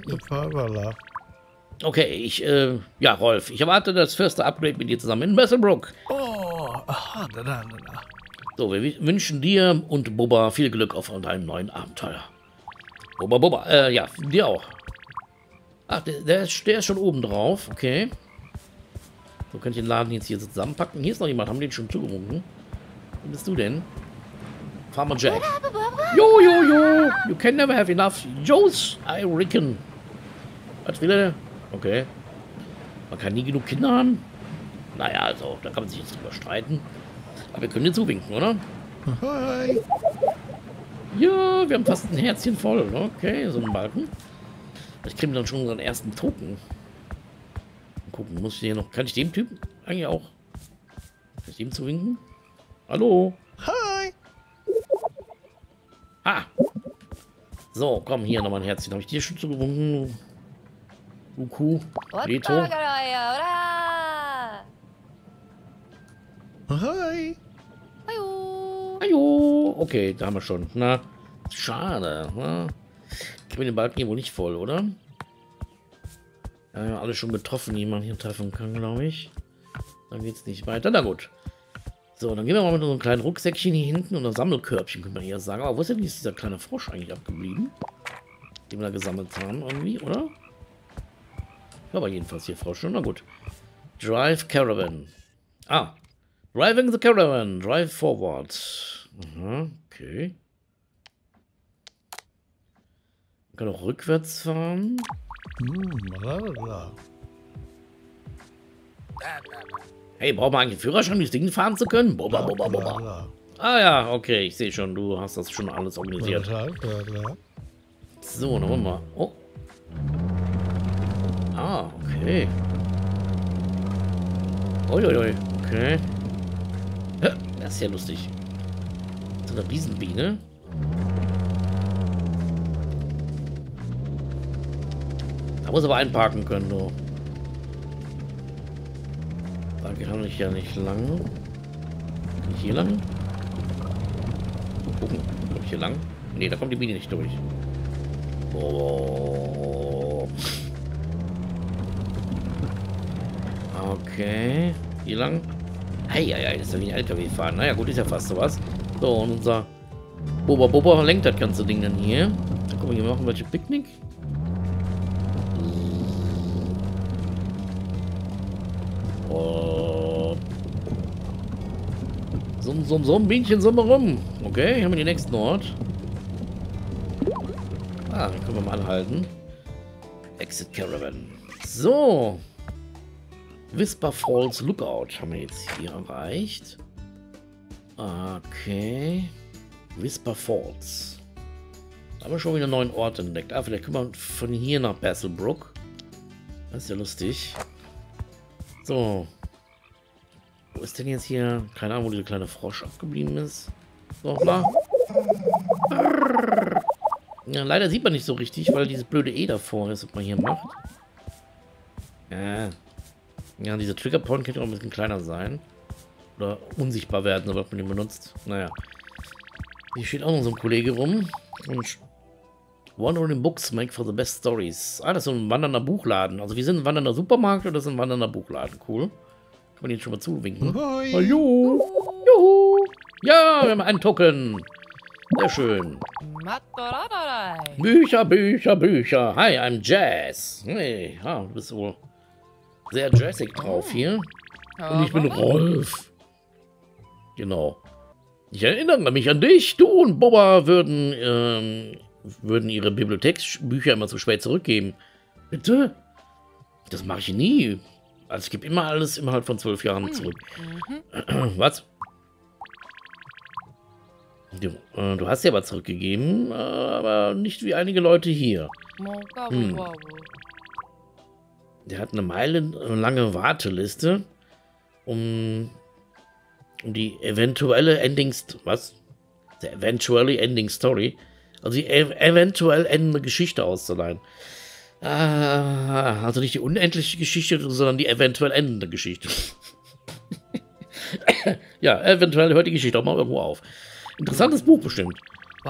Okay, ja, Rolf, ich erwarte das first Upgrade mit dir zusammen in Besselbrook. Oh, aha, da. So, wir wünschen dir und Bubba viel Glück auf deinem neuen Abenteuer. Bubba, ja, dir auch. Ach, der ist schon oben drauf, okay. So, könnt ihr den Laden jetzt hier zusammenpacken. Hier ist noch jemand, haben den schon zugewunken. Wo bist du denn? Farmer Jack. Jo, you can never have enough Joes, I reckon. Was will er? Okay. Man kann nie genug Kinder haben. Naja, also, da kann man sich jetzt drüber streiten. Aber wir können dir zuwinken, oder? Hi. Ja, wir haben fast ein Herzchen voll. Okay, so ein Balken. Ich kriege dann schon unseren ersten Token. Mal gucken, muss ich hier noch. Kann ich dem Typen eigentlich auch? Kann ich dem zuwinken? Hallo? Hi. Ah! So, komm, hier nochmal ein Herzchen. Habe ich dir schon zugewunken? Du Kuh. Reto. Hi. Hallo. Hallo. Okay, da haben wir schon. Na, schade. Na, kriegen wir den Balken hier wohl nicht voll, oder? Ja, alle schon getroffen, die man hier treffen kann, glaube ich. Dann geht's nicht weiter. Na gut. So, dann gehen wir mal mit so einem kleinen Rucksäckchen hier hinten und ein Sammelkörbchen, könnte man hier sagen. Aber wo ist denn dieser kleine Frosch eigentlich abgeblieben? Den wir da gesammelt haben, irgendwie, oder? Ja, aber jedenfalls hier Frosche. Na gut. Drive Caravan. Ah. Driving the Caravan. Drive forward. Aha, okay. Man kann auch rückwärts fahren. Hey, braucht man eigentlich einen Führerschein, um das Ding fahren zu können? Boba. Ah ja, okay, ich sehe schon, du hast das schon alles organisiert. So, dann wollen wir mal. Oh. Ah, okay. Uiuiui, okay. Das ist ja lustig. So eine Riesenbiene. Da muss aber einparken können, du. Da kann ich ja nicht lang. Kann ich hier lang? Mal gucken. Komm ich hier lang? Ne, da kommt die Biene nicht durch. Oh. Okay. Hier lang. Eieiei, das ist ja wie ein LKW fahren. Naja, gut, ist ja fast sowas. So, und unser Bubba lenkt das ganze Ding dann hier. Dann gucken wir, hier machen welche Picknick. Oh. So ein Bienchen sind wir rum. Okay, hier haben wir den nächsten Ort. Ah, dann können wir mal anhalten. Exit Caravan. So. Whisper Falls Lookout haben wir jetzt hier erreicht. Okay. Whisper Falls. Da haben wir schon wieder einen neuen Ort entdeckt. Ah, vielleicht können wir von hier nach Besselbrook. Das ist ja lustig. So. Wo ist denn jetzt hier? Keine Ahnung, wo dieser kleine Frosch abgeblieben ist. So, bla. Ja, leider sieht man nicht so richtig, weil dieses blöde E davor ist, was man hier macht. Ja, dieser Trigger Point könnte auch ein bisschen kleiner sein. Oder unsichtbar werden, sobald man den benutzt. Naja. Hier steht auch noch so ein Kollege rum. Und Wandering Books make for the best stories. Ah, das ist so ein wandernder Buchladen. Also wir sind ein wandernder Supermarkt oder das ist ein wandernder Buchladen. Cool. Kann man den schon mal zuwinken. Hoi. Hallo. Juhu. Ja, wir haben einen Token. Sehr schön. Bücher. Hi, I'm Jazz. Hey, du bist wohl sehr jazzig drauf hier. Und ich bin Rolf. Genau. Ich erinnere mich an dich. Du und Boba würden ihre Bibliotheksbücher immer zu spät zurückgeben. Bitte? Das mache ich nie. Also ich gebe immer alles innerhalb von 12 Jahren zurück. Was? Du hast ja aber zurückgegeben, aber nicht wie einige Leute hier. Der hat eine meilenlange Warteliste, um die eventuelle Der eventually ending Story. Also die eventuell endende Geschichte auszuleihen. Also nicht die unendliche Geschichte, sondern die eventuell endende Geschichte. Ja, eventuell hört die Geschichte auch mal irgendwo auf. Interessantes Buch bestimmt.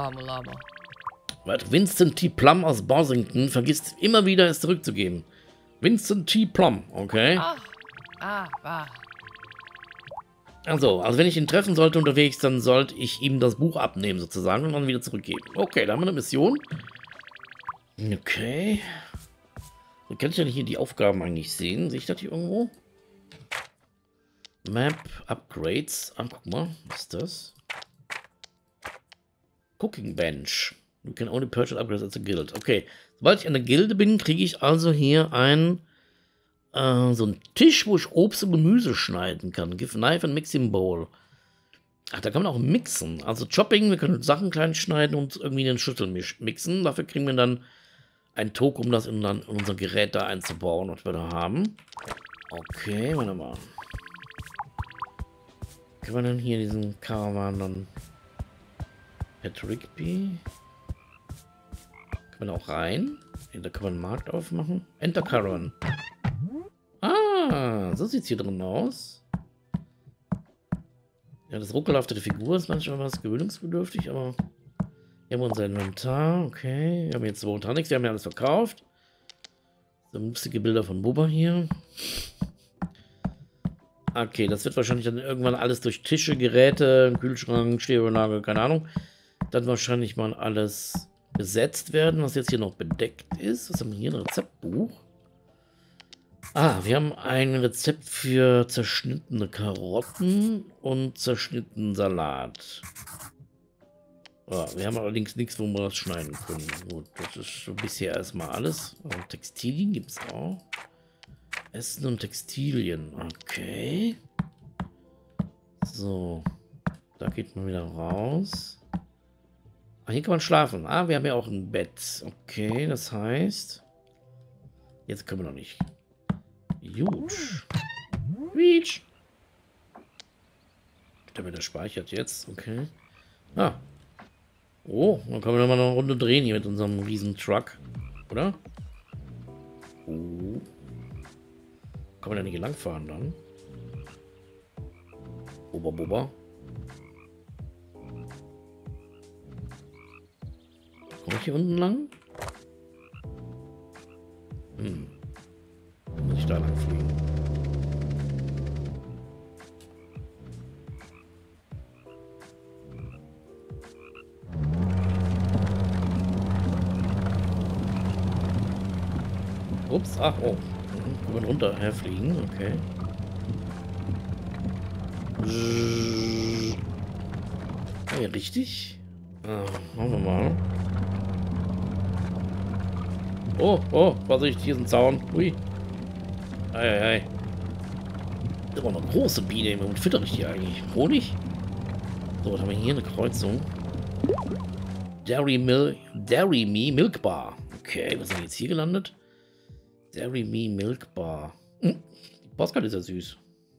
Winston T. Plum aus Bossington vergisst immer wieder, es zurückzugeben. Winston T. Plum, okay. Also wenn ich ihn treffen sollte unterwegs, dann sollte ich ihm das Buch abnehmen sozusagen und dann wieder zurückgeben. Okay, da haben wir eine Mission. Okay. So kann ich ja hier die Aufgaben eigentlich sehen. Sehe ich das hier irgendwo? Map, Upgrades. Ah, guck mal, was ist das? Cooking Bench. You can only purchase upgrades as a guild. Okay, sobald ich an der Gilde bin, kriege ich also hier so einen Tisch, wo ich Obst und Gemüse schneiden kann. Give knife and mixing bowl. Ach, da kann man auch mixen. Also Chopping, wir können Sachen klein schneiden und irgendwie in den Schüssel mixen. Dafür kriegen wir dann ein Token, um das in unser Gerät da einzubauen, was wir da haben. Okay, warte mal. Können wir denn hier diesen Caravan dann Rigby? Können wir auch rein? Da kann man einen Markt aufmachen. Enter Caravan. Ah, so sieht es hier drin aus. Ja, das ruckelhafte der Figur ist manchmal was gewöhnungsbedürftig, aber hier haben wir unser Inventar. Okay, wir haben jetzt momentan nichts, wir haben ja alles verkauft. So lustige Bilder von Boba hier. Okay, das wird wahrscheinlich dann irgendwann alles durch Tische, Geräte, Kühlschrank, Stereoanlage, keine Ahnung. Dann wahrscheinlich mal alles besetzt werden, was jetzt hier noch bedeckt ist. Was haben wir hier? Ein Rezeptbuch. Ah, wir haben ein Rezept für zerschnittene Karotten und zerschnittenen Salat. Oh, wir haben allerdings nichts, wo wir das schneiden können. Gut, das ist bisher erstmal alles. Und Textilien gibt es auch. Essen und Textilien. Okay. So. Da geht man wieder raus. Ah, hier kann man schlafen. Ah, wir haben ja auch ein Bett. Okay, das heißt... Jetzt können wir noch nicht. Gut. Reach. Der speichert jetzt. Okay. Ah. Oh, dann können wir noch mal eine Runde drehen hier mit unserem riesen Truck. Oder? Oh. Kann man da nicht hier lang fahren dann? Boba, Boba. Komme ich hier unten lang? Muss ich da lang fliegen? Ups, ach, oh. Kann man runter herfliegen, okay. Ah, ja, richtig? Ah, machen wir mal. Oh, oh, Vorsicht, hier ist ein Zaun. Ui. Ei. Das ist aber eine große Biene. Womit fütter ich die eigentlich? Honig? So, was haben wir hier? Eine Kreuzung. Dairy Me Milk Bar. Okay, was sind wir jetzt hier gelandet? Dairy Me Milk Bar. Die Postkarte ist ja süß.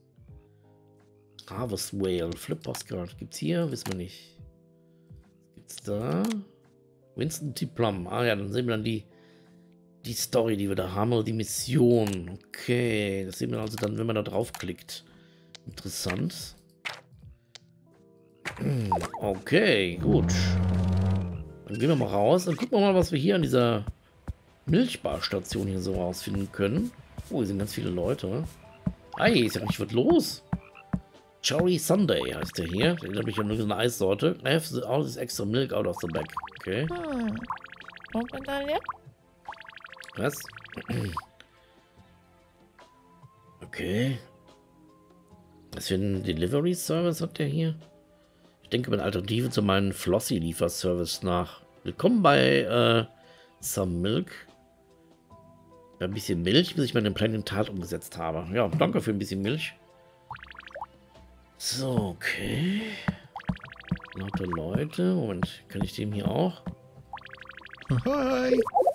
Harvest Whale. Flip Postkarte. Gibt's hier? Wissen wir nicht. Gibt's da? Winston T. Plum. Ah ja, dann sehen wir dann die Story, die wir da haben, oder die Mission. Okay, das sehen wir also dann, wenn man da draufklickt. Interessant. Okay, gut. Dann gehen wir mal raus und gucken wir mal, was wir hier an dieser Milchbarstation hier so rausfinden können. Oh, hier sind ganz viele Leute. Ei, ist ja richtig was los. Cherry Sunday heißt der hier. Den habe ich ja nur so eine Eissorte. I have all this extra milk out of the bag. Okay. Was? Okay. Was für ein Delivery Service hat der hier? denke über eine Alternative zu meinem Flossie-Lieferservice nach. Willkommen bei Some Milk. Ein bisschen Milch, bis ich meine Pläne in Tat umgesetzt habe. Ja, danke für ein bisschen Milch. So, okay. Lauter Leute. Moment, kann ich dem hier auch? Hi.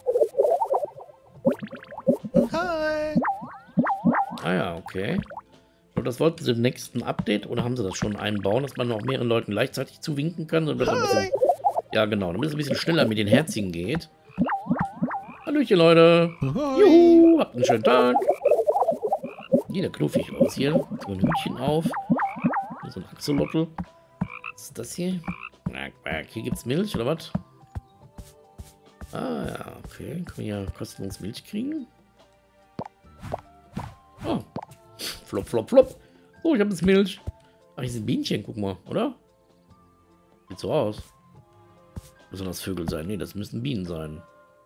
Hi. Ah ja, okay. Und das wollten sie im nächsten Update, oder haben sie das schon einbauen, dass man auch mehreren Leuten gleichzeitig zuwinken kann? Damit ein bisschen, ja, genau, damit es ein bisschen schneller mit den Herzigen geht. Hallöchen, Leute. Hi. Juhu, habt einen schönen Tag. Hier, der knuffig aus hier. So ein Hütchen auf. Hier so ein Axolotl. Was ist das hier? Hier gibt's Milch, oder was? Ah, ja, okay. Können wir hier kostenlos Milch kriegen? Oh. Flop, flop, flop. Oh, ich habe jetzt Milch. Ach, hier sind Bienchen, guck mal, oder? Sieht so aus. Müssen das Vögel sein? Ne, das müssen Bienen sein.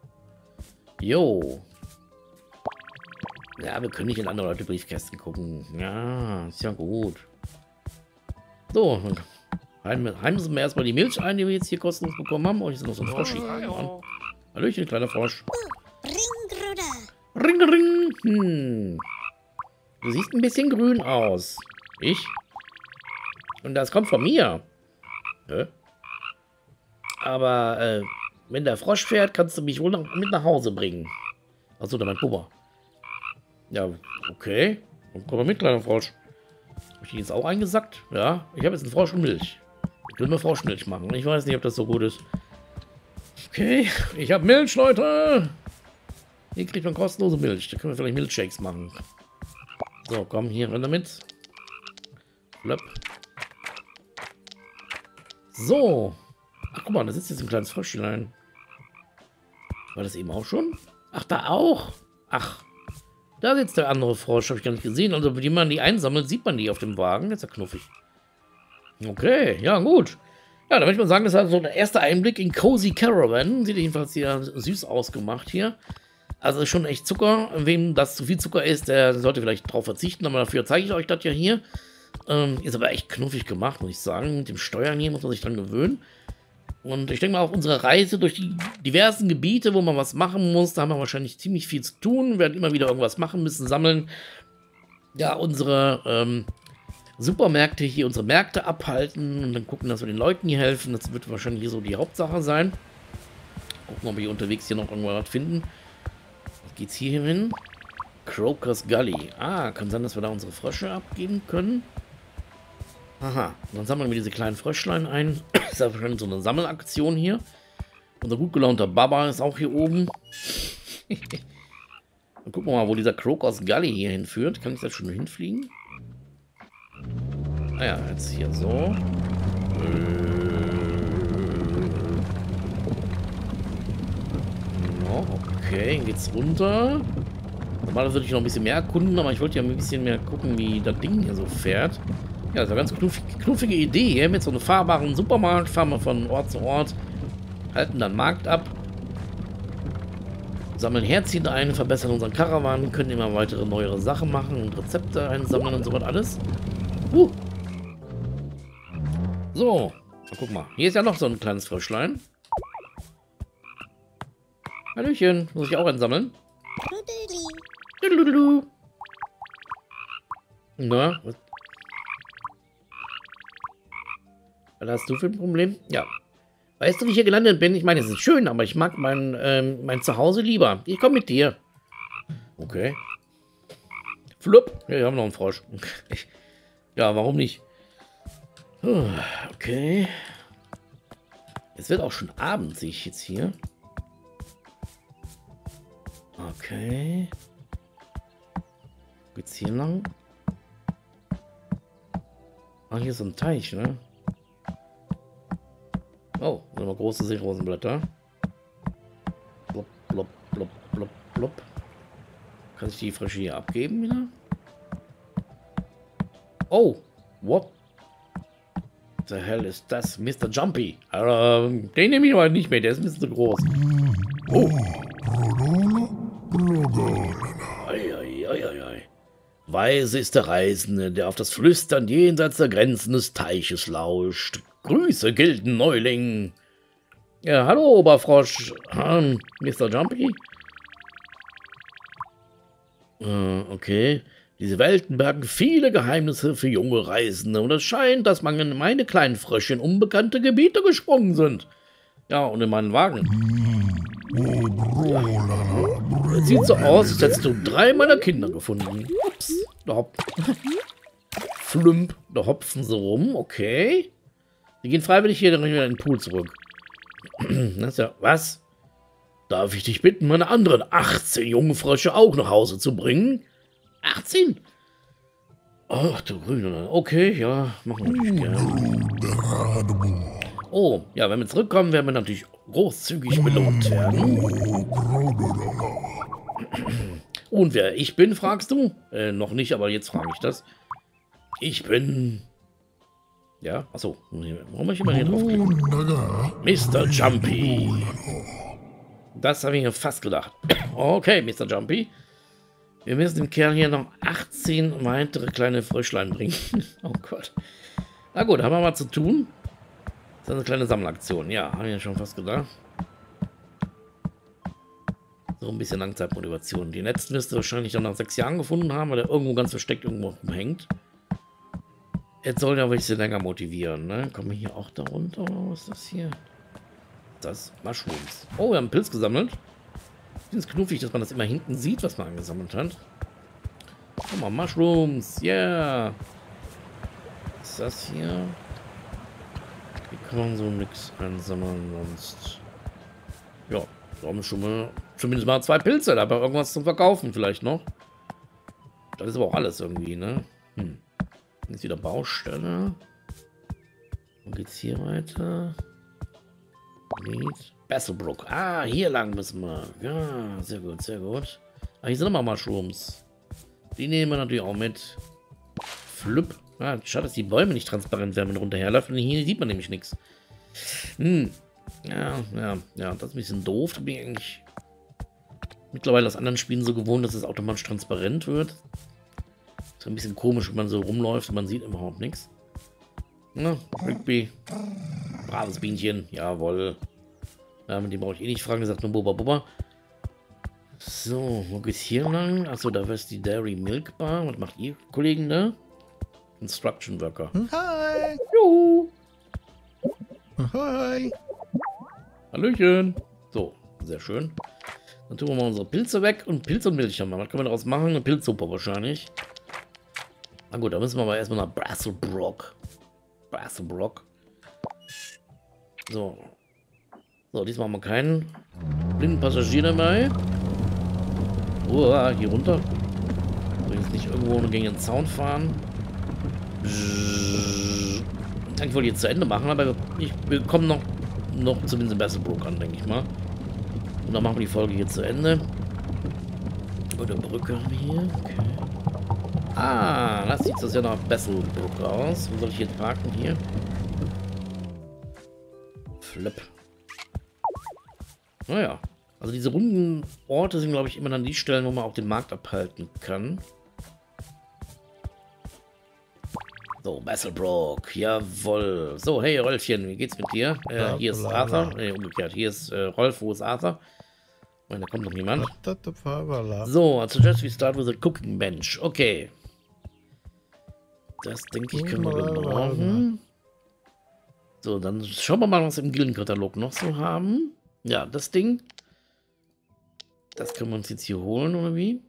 Jo. Ja, wir können nicht in andere Leute Briefkästen gucken. Ja, ist ja gut. So, heimsen wir erstmal die Milch ein, die wir jetzt hier kostenlos bekommen haben. Oh, hier ist noch so ein Frosch. Hallöchen, kleiner Frosch. Ring, ring. Du siehst ein bisschen grün aus. Ich? Und das kommt von mir. Hä? Aber, wenn der Frosch fährt, kannst du mich wohl mit nach Hause bringen. Achso, da mein Pupper. Ja, okay. Dann komm mal mit, kleiner Frosch. Habe ich den jetzt auch eingesackt? Ja, ich habe jetzt einen Frosch und Milch. Ich will mir Froschmilch machen. Ich weiß nicht, ob das so gut ist. Okay, ich habe Milch, Leute. Hier kriegt man kostenlose Milch. Da können wir vielleicht Milchshakes machen. So, komm, hier rein damit. Flöpp. So. Ach, guck mal, da sitzt jetzt ein kleines Fröschlein. War das eben auch schon? Ach, da auch. Ach, da sitzt der andere Frosch. Habe ich gar nicht gesehen. Also, wenn man die einsammelt, sieht man die auf dem Wagen. Jetzt ist er knuffig. Okay, ja, gut. Ja, da würde ich mal sagen, das ist so der erste Einblick in Cozy Caravan. Sieht jedenfalls hier süß ausgemacht hier. Also ist schon echt Zucker. Wem das zu viel Zucker ist, der sollte vielleicht drauf verzichten. Aber dafür zeige ich euch das ja hier. Ist aber echt knuffig gemacht, muss ich sagen. Mit dem Steuern hier muss man sich dran gewöhnen. Und ich denke mal, auf unserer Reise durch die diversen Gebiete, wo man was machen muss, da haben wir wahrscheinlich ziemlich viel zu tun. Wir werden immer wieder irgendwas machen müssen, sammeln. Ja, unsere Supermärkte hier, unsere Märkte abhalten und dann gucken, dass wir den Leuten hier helfen. Das wird wahrscheinlich hier so die Hauptsache sein. Gucken, ob wir hier unterwegs hier noch irgendwo was finden. Was geht's hier hin? Croker's Gully. Ah, kann sein, dass wir da unsere Frösche abgeben können. Aha, dann sammeln wir diese kleinen Fröschlein ein. Das ist ja wahrscheinlich so eine Sammelaktion hier. Unser gut gelaunter Baba ist auch hier oben. Dann gucken wir mal, wo dieser Croker's Gully hier hinführt. Kann ich da schon hinfliegen? Ah ja, jetzt hier so. Okay, geht's runter. Normalerweise würde ich noch ein bisschen mehr erkunden, aber ich wollte ja ein bisschen mehr gucken, wie das Ding hier so fährt. Ja, das ist eine ganz knuffige Idee hier mit so einem fahrbaren Supermarkt. Fahren wir von Ort zu Ort, halten dann Markt ab, sammeln Herzchen ein, verbessern unseren Karawan, können immer weitere neuere Sachen machen und Rezepte einsammeln und so was alles. So, guck mal, hier ist ja noch so ein kleines Fröschlein. Hallöchen, muss ich auch einsammeln? Na, was hast du für ein Problem? Ja. Weißt du, wie ich hier gelandet bin? Ich meine, es ist schön, aber ich mag mein Zuhause lieber. Ich komme mit dir. Okay. Flupp. Ja, wir haben noch einen Frosch. Ja, warum nicht? Okay. Es wird auch schon Abend, sehe ich jetzt hier. Okay. Geht's hier lang? Ah, hier ist so ein Teich, ne? Oh, nochmal große Seerosenblätter. Blop, blop, blop, blop, blop. Kann ich die Frösche hier abgeben wieder? Oh, what the hell ist das? Mr. Jumpy. Den nehme ich aber nicht mehr, der ist ein bisschen zu groß. Oh. Ei. Weise ist der Reisende, der auf das Flüstern jenseits der Grenzen des Teiches lauscht. Grüße, Gildenneuling. Ja, hallo, Oberfrosch. Mr. Jumpy? Okay. Diese Welten bergen viele Geheimnisse für junge Reisende. Und es scheint, dass man in meine kleinen Frösche in unbekannte Gebiete gesprungen sind. Ja, und in meinen Wagen. Es sieht so aus, als hättest du 3 meiner Kinder gefunden. Ups, da Flümp, da hopfen sie rum, okay. Die gehen freiwillig hier wieder in den Pool zurück. Das ist ja, was? Darf ich dich bitten, meine anderen 18 jungen Frösche auch nach Hause zu bringen? 18? Ach du Grüne, okay, ja, machen wir natürlich gerne. Oh, ja, wenn wir zurückkommen, werden wir natürlich großzügig belohnt werden. Und wer ich bin, fragst du? Noch nicht, aber jetzt frage ich das. Ich bin... Ja, achso, warum muss ich immer hier draufklicken? Mr. Jumpy. Das habe ich mir fast gedacht. Okay, Mr. Jumpy. Wir müssen dem Kerl hier noch 18 weitere kleine Fröschlein bringen. Oh Gott. Na gut, haben wir mal zu tun. Das ist eine kleine Sammelaktion. Ja, habe ich ja schon fast gedacht. So ein bisschen Langzeitmotivation. Die letzten wirst du wahrscheinlich dann nach 6 Jahren gefunden haben, weil er irgendwo ganz versteckt irgendwo rumhängt. Jetzt soll ja ein bisschen länger motivieren, ne? Kommen wir hier auch darunter? Was ist das hier? Das Mushrooms. Oh, wir haben einen Pilz gesammelt. Ich finde es knuffig, dass man das immer hinten sieht, was man angesammelt hat. Guck mal, Mushrooms. Yeah. Was ist das hier? Hier kann man so nichts einsammeln, sonst... Ja, da haben wir schon mal zumindest mal 2 Pilze. Da haben wir irgendwas zum Verkaufen vielleicht noch. Das ist aber auch alles irgendwie, ne? Jetzt wieder Baustelle. Wo geht's hier weiter? Basselbrook. Ah, hier lang müssen wir. Ja, sehr gut, sehr gut. Ah, hier sind nochmal Mushrooms. Die nehmen wir natürlich auch mit. Flüpp. Ah, schade, dass die Bäume nicht transparent werden, wenn man runterherläuft. Und hier sieht man nämlich nichts. Ja, das ist ein bisschen doof. Da bin ich eigentlich mittlerweile aus anderen Spielen so gewohnt, dass es automatisch transparent wird. Ist ein bisschen komisch, wenn man so rumläuft und man sieht überhaupt nichts. Na, Rigby. Braves Bienchen. Jawohl. Ja, mit dem brauche ich eh nicht fragen. Der sagt nur Boba Boba. So, wo geht's hier lang? Achso, da ist die Dairy Milk Bar. Was macht ihr, Kollegen da? Construction Worker. Hi. Juhu. Hi. Hallöchen. So, sehr schön. Dann tun wir mal unsere Pilze weg und Pilz und Milch haben wir. Was können wir daraus machen? Eine Pilzsuppe wahrscheinlich. Na gut, da müssen wir aber erstmal nach Basselbrook. So. So, diesmal haben wir keinen blinden Passagier dabei. Hier runter. So, jetzt nicht irgendwo gegen den Zaun fahren. Ich wollte jetzt zu Ende machen, aber wir kommen noch zumindest in Basselbrook an, denke ich mal. Und dann machen wir die Folge hier zu Ende. Oder Brücke haben wir hier. Okay. Ah, das sieht das ja nach Basselbrook aus. Wo soll ich jetzt parken? Hier. Flip. Naja. Also diese runden Orte sind, glaube ich, immer dann die Stellen, wo man auch den Markt abhalten kann. So, Basselbrook. Jawohl. So, hey Rolfchen, wie geht's mit dir? Hier ist Arthur. Ne, umgekehrt. Hier ist Rolf, wo ist Arthur? Da kommt noch niemand. So, I suggest we start with a cooking bench. Okay. Das, denke ich, können wir gebrauchen. So, dann schauen wir mal, was wir im Gildenkatalog noch so haben. Ja, das Ding. Das können wir uns jetzt hier holen, oder wie?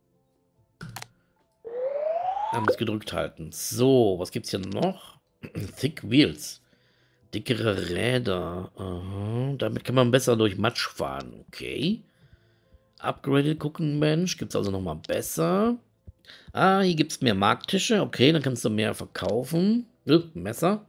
Haben wir es gedrückt halten. So, was gibt's hier noch? Thick Wheels. Dickere Räder. Aha. Damit kann man besser durch Matsch fahren. Okay. Upgraded Cooking Bench. Gibt es also nochmal besser. Ah, hier gibt es mehr Markttische. Okay, dann kannst du mehr verkaufen. Messer.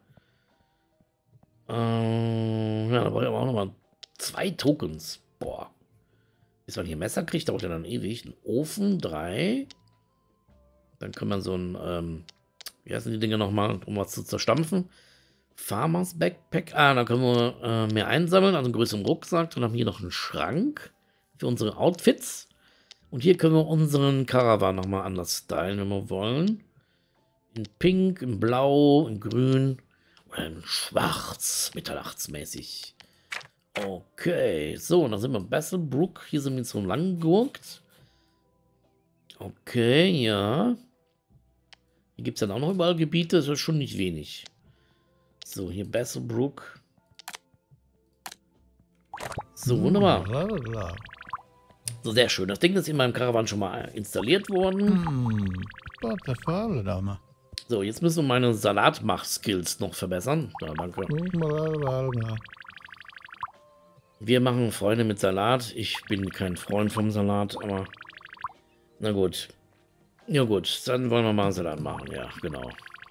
Ja, da brauche ich aber auch nochmal 2 Tokens. Boah. Bis man hier Messer kriegt, dauert ja dann ewig. Ein Ofen, 3. Dann kann man so ein, wie heißen die Dinge nochmal, um was zu zerstampfen? Farmers Backpack. Ah, da können wir mehr einsammeln, also einen größeren Rucksack. Dann haben wir hier noch einen Schrank für unsere Outfits. Und hier können wir unseren Caravan nochmal anders stylen, wenn wir wollen. In Pink, in Blau, in Grün. Schwarz, mitternachtsmäßig. Okay, so, dann sind wir in Basselbrook. Hier sind wir so lang geguckt. Okay, ja. Hier gibt es dann auch noch überall Gebiete, das ist schon nicht wenig. So, hier Basselbrook. So, wunderbar. Blablabla. So, sehr schön. Das Ding ist in meinem Caravan schon mal installiert worden. Blablabla. So, jetzt müssen wir meine Salatmach-Skills noch verbessern. Ja, danke. Blablabla. Wir machen Freunde mit Salat. Ich bin kein Freund vom Salat, aber na gut. Ja gut, dann wollen wir mal Salat machen. Ja, genau.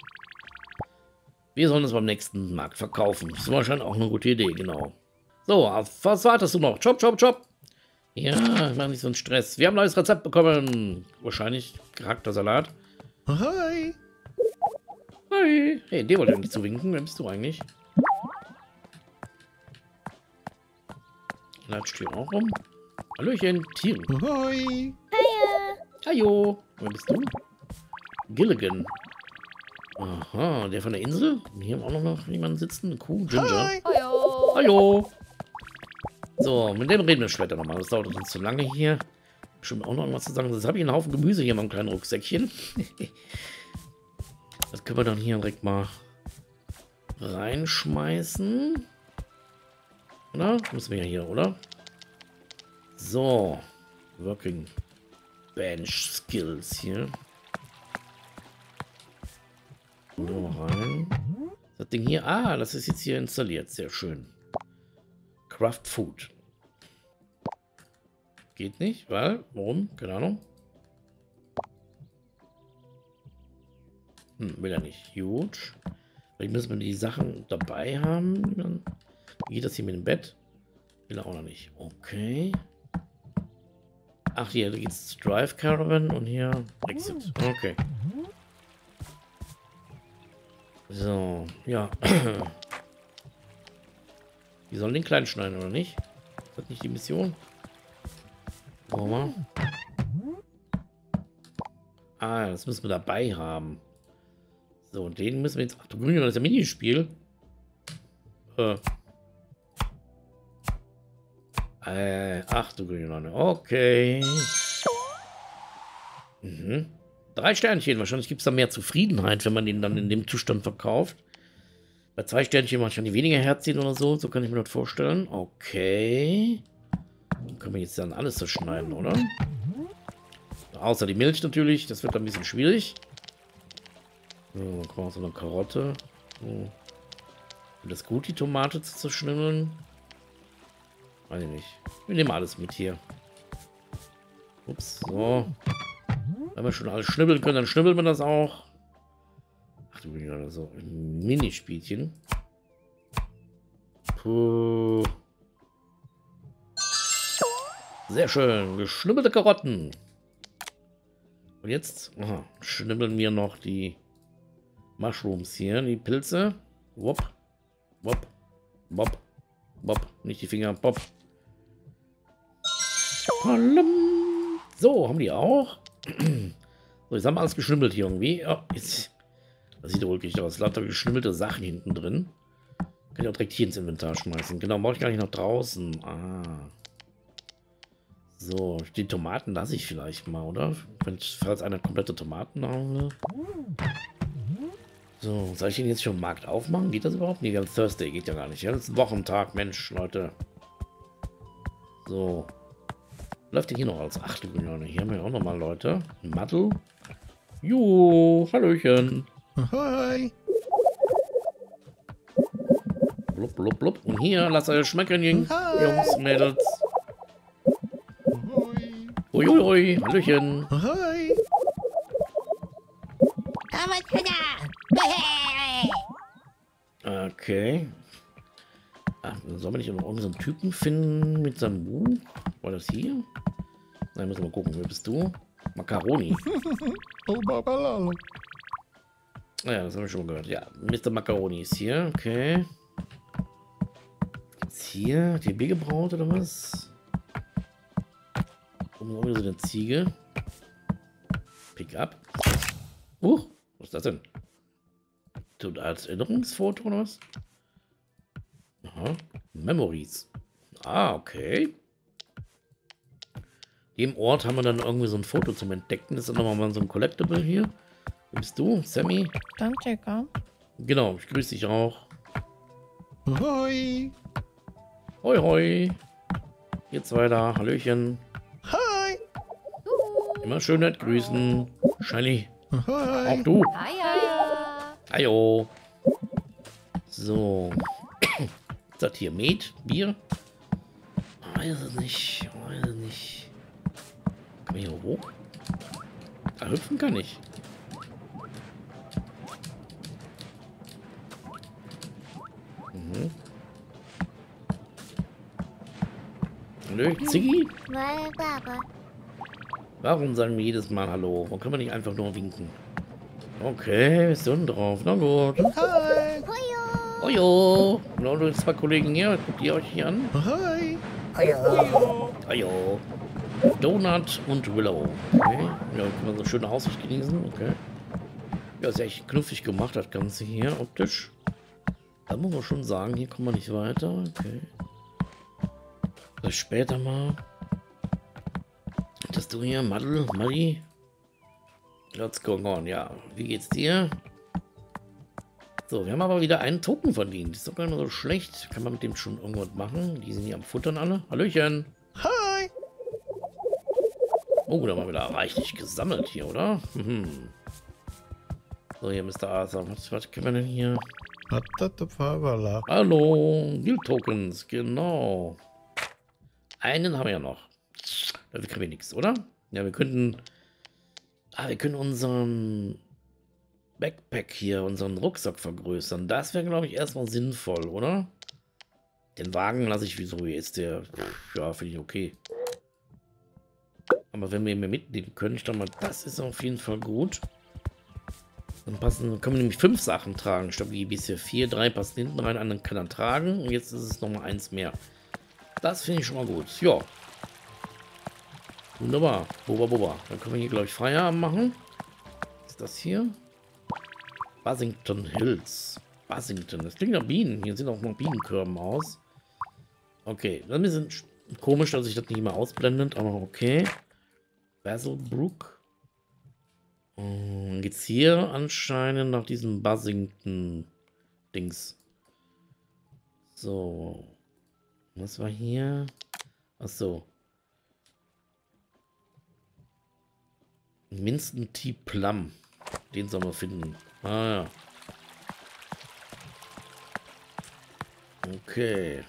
Wir sollen es beim nächsten Markt verkaufen. Das ist wahrscheinlich auch eine gute Idee, genau. So, auf was wartest du noch? Chop, chop, chop. Ja, mach nicht so einen Stress. Wir haben ein neues Rezept bekommen. Wahrscheinlich gehackter Salat. Hi. Hey, hey, dir wollte ich nicht zuwinken. Wer bist du eigentlich? Latscht hier auch rum. Hallöchen, Tiere. Hi. Hallo. Wer bist du? Gilligan. Aha, der von der Insel. Hier haben auch noch jemanden sitzen. Eine Kuh, Ginger. Hi. Hallo. Hallo. So, mit dem reden wir später nochmal. Das dauert uns zu lange hier. Bestimmt auch noch irgendwas zu sagen. Jetzt habe ich einen Haufen Gemüse hier in meinem kleinen Rucksäckchen. Das können wir dann hier direkt mal reinschmeißen. Oder? Müssen wir ja hier, oder? So. Working Bench Skills hier. So rein. Das Ding hier. Ah, das ist jetzt hier installiert. Sehr schön. Craft Food. Geht nicht, weil? Warum? Keine Ahnung. Will er nicht. Gut. Vielleicht müssen wir die Sachen dabei haben. Wie geht das hier mit dem Bett? Will er auch noch nicht. Okay. Ach, hier geht's Drive Caravan und hier Exit. Okay. So, ja. Die sollen den kleinen schneiden, oder nicht? Ist das nicht die Mission? Warum mal? Ah, das müssen wir dabei haben. So, den müssen wir jetzt... Ach du Grüne, das ist ja Minispiel. Ach du Grüne, okay. Mhm. 3 Sternchen. Wahrscheinlich gibt es da mehr Zufriedenheit, wenn man den dann in dem Zustand verkauft. Bei 2 Sternchen wahrscheinlich weniger Herzchen oder so. So kann ich mir das vorstellen. Okay. Dann können wir jetzt dann alles zerschneiden, oder? Außer die Milch natürlich. Das wird ein bisschen schwierig. So, dann kommt so eine Karotte. So. Ist das gut, die Tomate zu zerschnibbeln? Weiß ich nicht. Wir nehmen alles mit hier. Ups, so. Wenn wir schon alles schnibbeln können, dann schnibbeln wir das auch. Ach du Güte, so ein Minispielchen. Puh. Sehr schön. Geschnibbelte Karotten. Und jetzt schnibbeln wir noch die Mushrooms hier, die Pilze. Wop, wop, wop, wop. Nicht die Finger, pop. So, haben die auch. So, jetzt haben wir alles geschnibbelt hier irgendwie. Oh, jetzt, das sieht ruhig aus. Lauter geschnibbelte Sachen hinten drin. Kann ich auch direkt hier ins Inventar schmeißen. Genau, brauche ich gar nicht nach draußen. Ah. So, die Tomaten lasse ich vielleicht mal, oder? Falls einer komplette Tomaten haben will. So, soll ich den jetzt schon im Markt aufmachen? Geht das überhaupt? Nee, ganz Thursday geht ja gar nicht. Ja, das ist ein Wochentag, Mensch, Leute. So. Läuft der hier noch als 8. Hier haben wir auch noch mal Leute. Ein Mattel. Jo, Hallöchen. Hi. Blub, blub, blub. Und hier, lasst euch schmecken, Jungs, Mädels. Uiuiui, Hallöchen. Hi. Okay. Ach, sollen wir nicht noch irgendeinen Typen finden mit seinem Buch? War das hier? Nein, müssen wir mal gucken. Wer bist du? Macaroni. Ja, das haben wir schon mal gehört. Ja, Mr. Macaroni ist hier. Okay. Ist hier die Bier gebraut oder was? Und wieder so eine Ziege. Pick up. Was ist das denn? Du als Erinnerungsfoto oder was? Aha. Memories. Ah, okay. Dem Ort haben wir dann irgendwie so ein Foto zum Entdecken. Das ist nochmal mal so ein Collectible hier. Wo bist du, Sammy? Danke, Genau, ich grüße dich auch. Ahoi. Hoi, hoi. Jetzt weiter. Hallöchen. Hi. Immer schön nett grüßen. Shiny. Ahoi. Auch du. Hiya. Ajo. So. Ist das hier Met? Bier? Weiß es nicht. Weiß es nicht. Kann man hier hoch? Da hüpfen kann ich. Mhm. Hallo, Ziggy? Warum sagen wir jedes Mal Hallo? Warum können wir nicht einfach nur winken? Okay, bist du unten drauf? Na gut. Hi. Ojo. Na, du zwei Kollegen hier. Guckt ihr euch hier an? Ahoi. Ajo. Donut und Willow. Okay. Ja, kann man so schöne Aussicht genießen. Okay. Ja, ist echt knuffig gemacht, das Ganze hier, optisch. Da muss man schon sagen, hier kommen wir nicht weiter. Okay. Vielleicht später mal. Dass du hier, Maddi? Let's go on, ja. Wie geht's dir? So, wir haben aber wieder einen Token verdient. Ist doch gar nicht so schlecht. Kann man mit dem schon irgendwas machen? Die sind hier am Futtern alle. Hallöchen. Hi. Oh, da haben wir wieder reichlich gesammelt hier, oder? Mhm. So, hier, Mr. Arthur. Was können wir denn hier? Hallo. Guild-Tokens, genau. Einen haben wir ja noch. Dafür kriegen wir nichts, oder? Ja, wir könnten... wir können unseren Backpack hier, unseren Rucksack vergrößern. Das wäre, glaube ich, erstmal sinnvoll, oder? Den Wagen lasse ich, wieso ist der... Ja, finde ich okay. Aber wenn wir ihn mitnehmen können, ich glaube mal, das ist auf jeden Fall gut. Dann können wir nämlich 5 Sachen tragen. Statt wie bisher 4, 3 passen hinten rein, einen kann er tragen. Und jetzt ist es nochmal 1 mehr. Das finde ich schon mal gut. Ja. Wunderbar. Boba. Dann können wir hier, glaube ich, Feierabend machen. Was ist das hier? Buzzington Hills. Buzzington. Das klingt nach Bienen. Hier sehen auch noch Bienenkörben aus. Okay. Das ist ein bisschen komisch, dass sich das nicht mehr ausblendet, aber okay. Basilbrook. Geht's hier anscheinend nach diesem Buzzington-Dings. So. Was war hier? Achso. Winston T. Plum. Den sollen wir finden. Ah ja. Okay.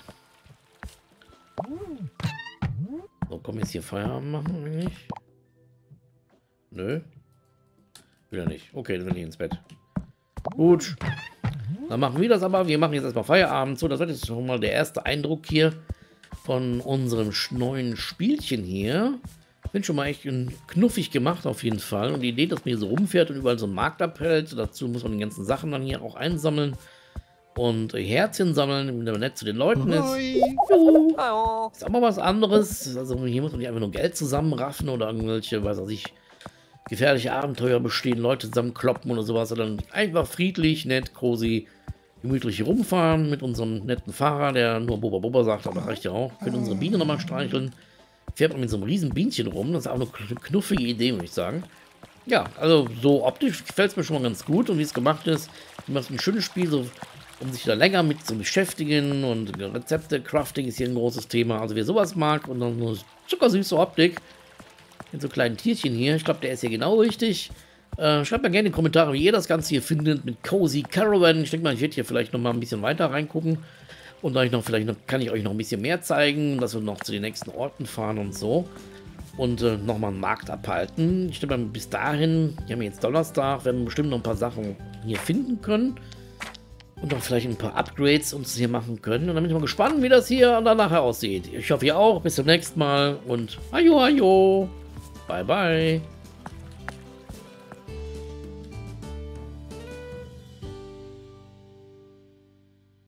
So, komm jetzt hier Feierabend machen eigentlich? Nö. Wieder nicht. Okay, dann will ich ins Bett. Gut. Dann machen wir das aber. Wir machen jetzt erstmal Feierabend. So, das wird jetzt schon mal der erste Eindruck hier von unserem neuen Spielchen hier. Bin schon mal echt knuffig gemacht auf jeden Fall. Und die Idee, dass man hier so rumfährt und überall so einen Markt abhält. Dazu muss man die ganzen Sachen dann hier auch einsammeln. Und Herzchen sammeln, damit man nett zu den Leuten ist. Juhu. Hallo. Ist auch mal was anderes. Also hier muss man nicht einfach nur Geld zusammenraffen oder irgendwelche, weiß ich, gefährliche Abenteuer bestehen, Leute zusammenkloppen oder sowas, sondern einfach friedlich, nett, cozy, gemütlich rumfahren mit unserem netten Fahrer, der nur Boba sagt, aber reicht ja auch. Können unsere Biene nochmal streicheln. Fährt man mit so einem riesen Bienchen rum. Das ist auch eine knuffige Idee, würde ich sagen. Ja, also so optisch gefällt es mir schon mal ganz gut. Und wie es gemacht ist, ist ein schönes Spiel, so, um sich da länger mit zu beschäftigen. Und Rezepte, Crafting ist hier ein großes Thema. Also wer sowas mag und dann eine zuckersüße Optik mit so kleinen Tierchen hier. Ich glaube, der ist hier genau richtig. Schreibt mal gerne in die Kommentare, wie ihr das Ganze hier findet mit Cozy Caravan. Ich denke mal, ich werde hier vielleicht noch mal ein bisschen weiter reingucken. Und dann kann ich euch noch ein bisschen mehr zeigen, dass wir noch zu den nächsten Orten fahren und so. Und nochmal einen Markt abhalten. Ich denke mal, bis dahin, wir haben jetzt Donnerstag, werden wir bestimmt noch ein paar Sachen hier finden können. Und auch vielleicht ein paar Upgrades uns hier machen können. Und dann bin ich mal gespannt, wie das hier dann nachher aussieht. Ich hoffe, ihr auch. Bis zum nächsten Mal und ajo, ajo. Bye, bye.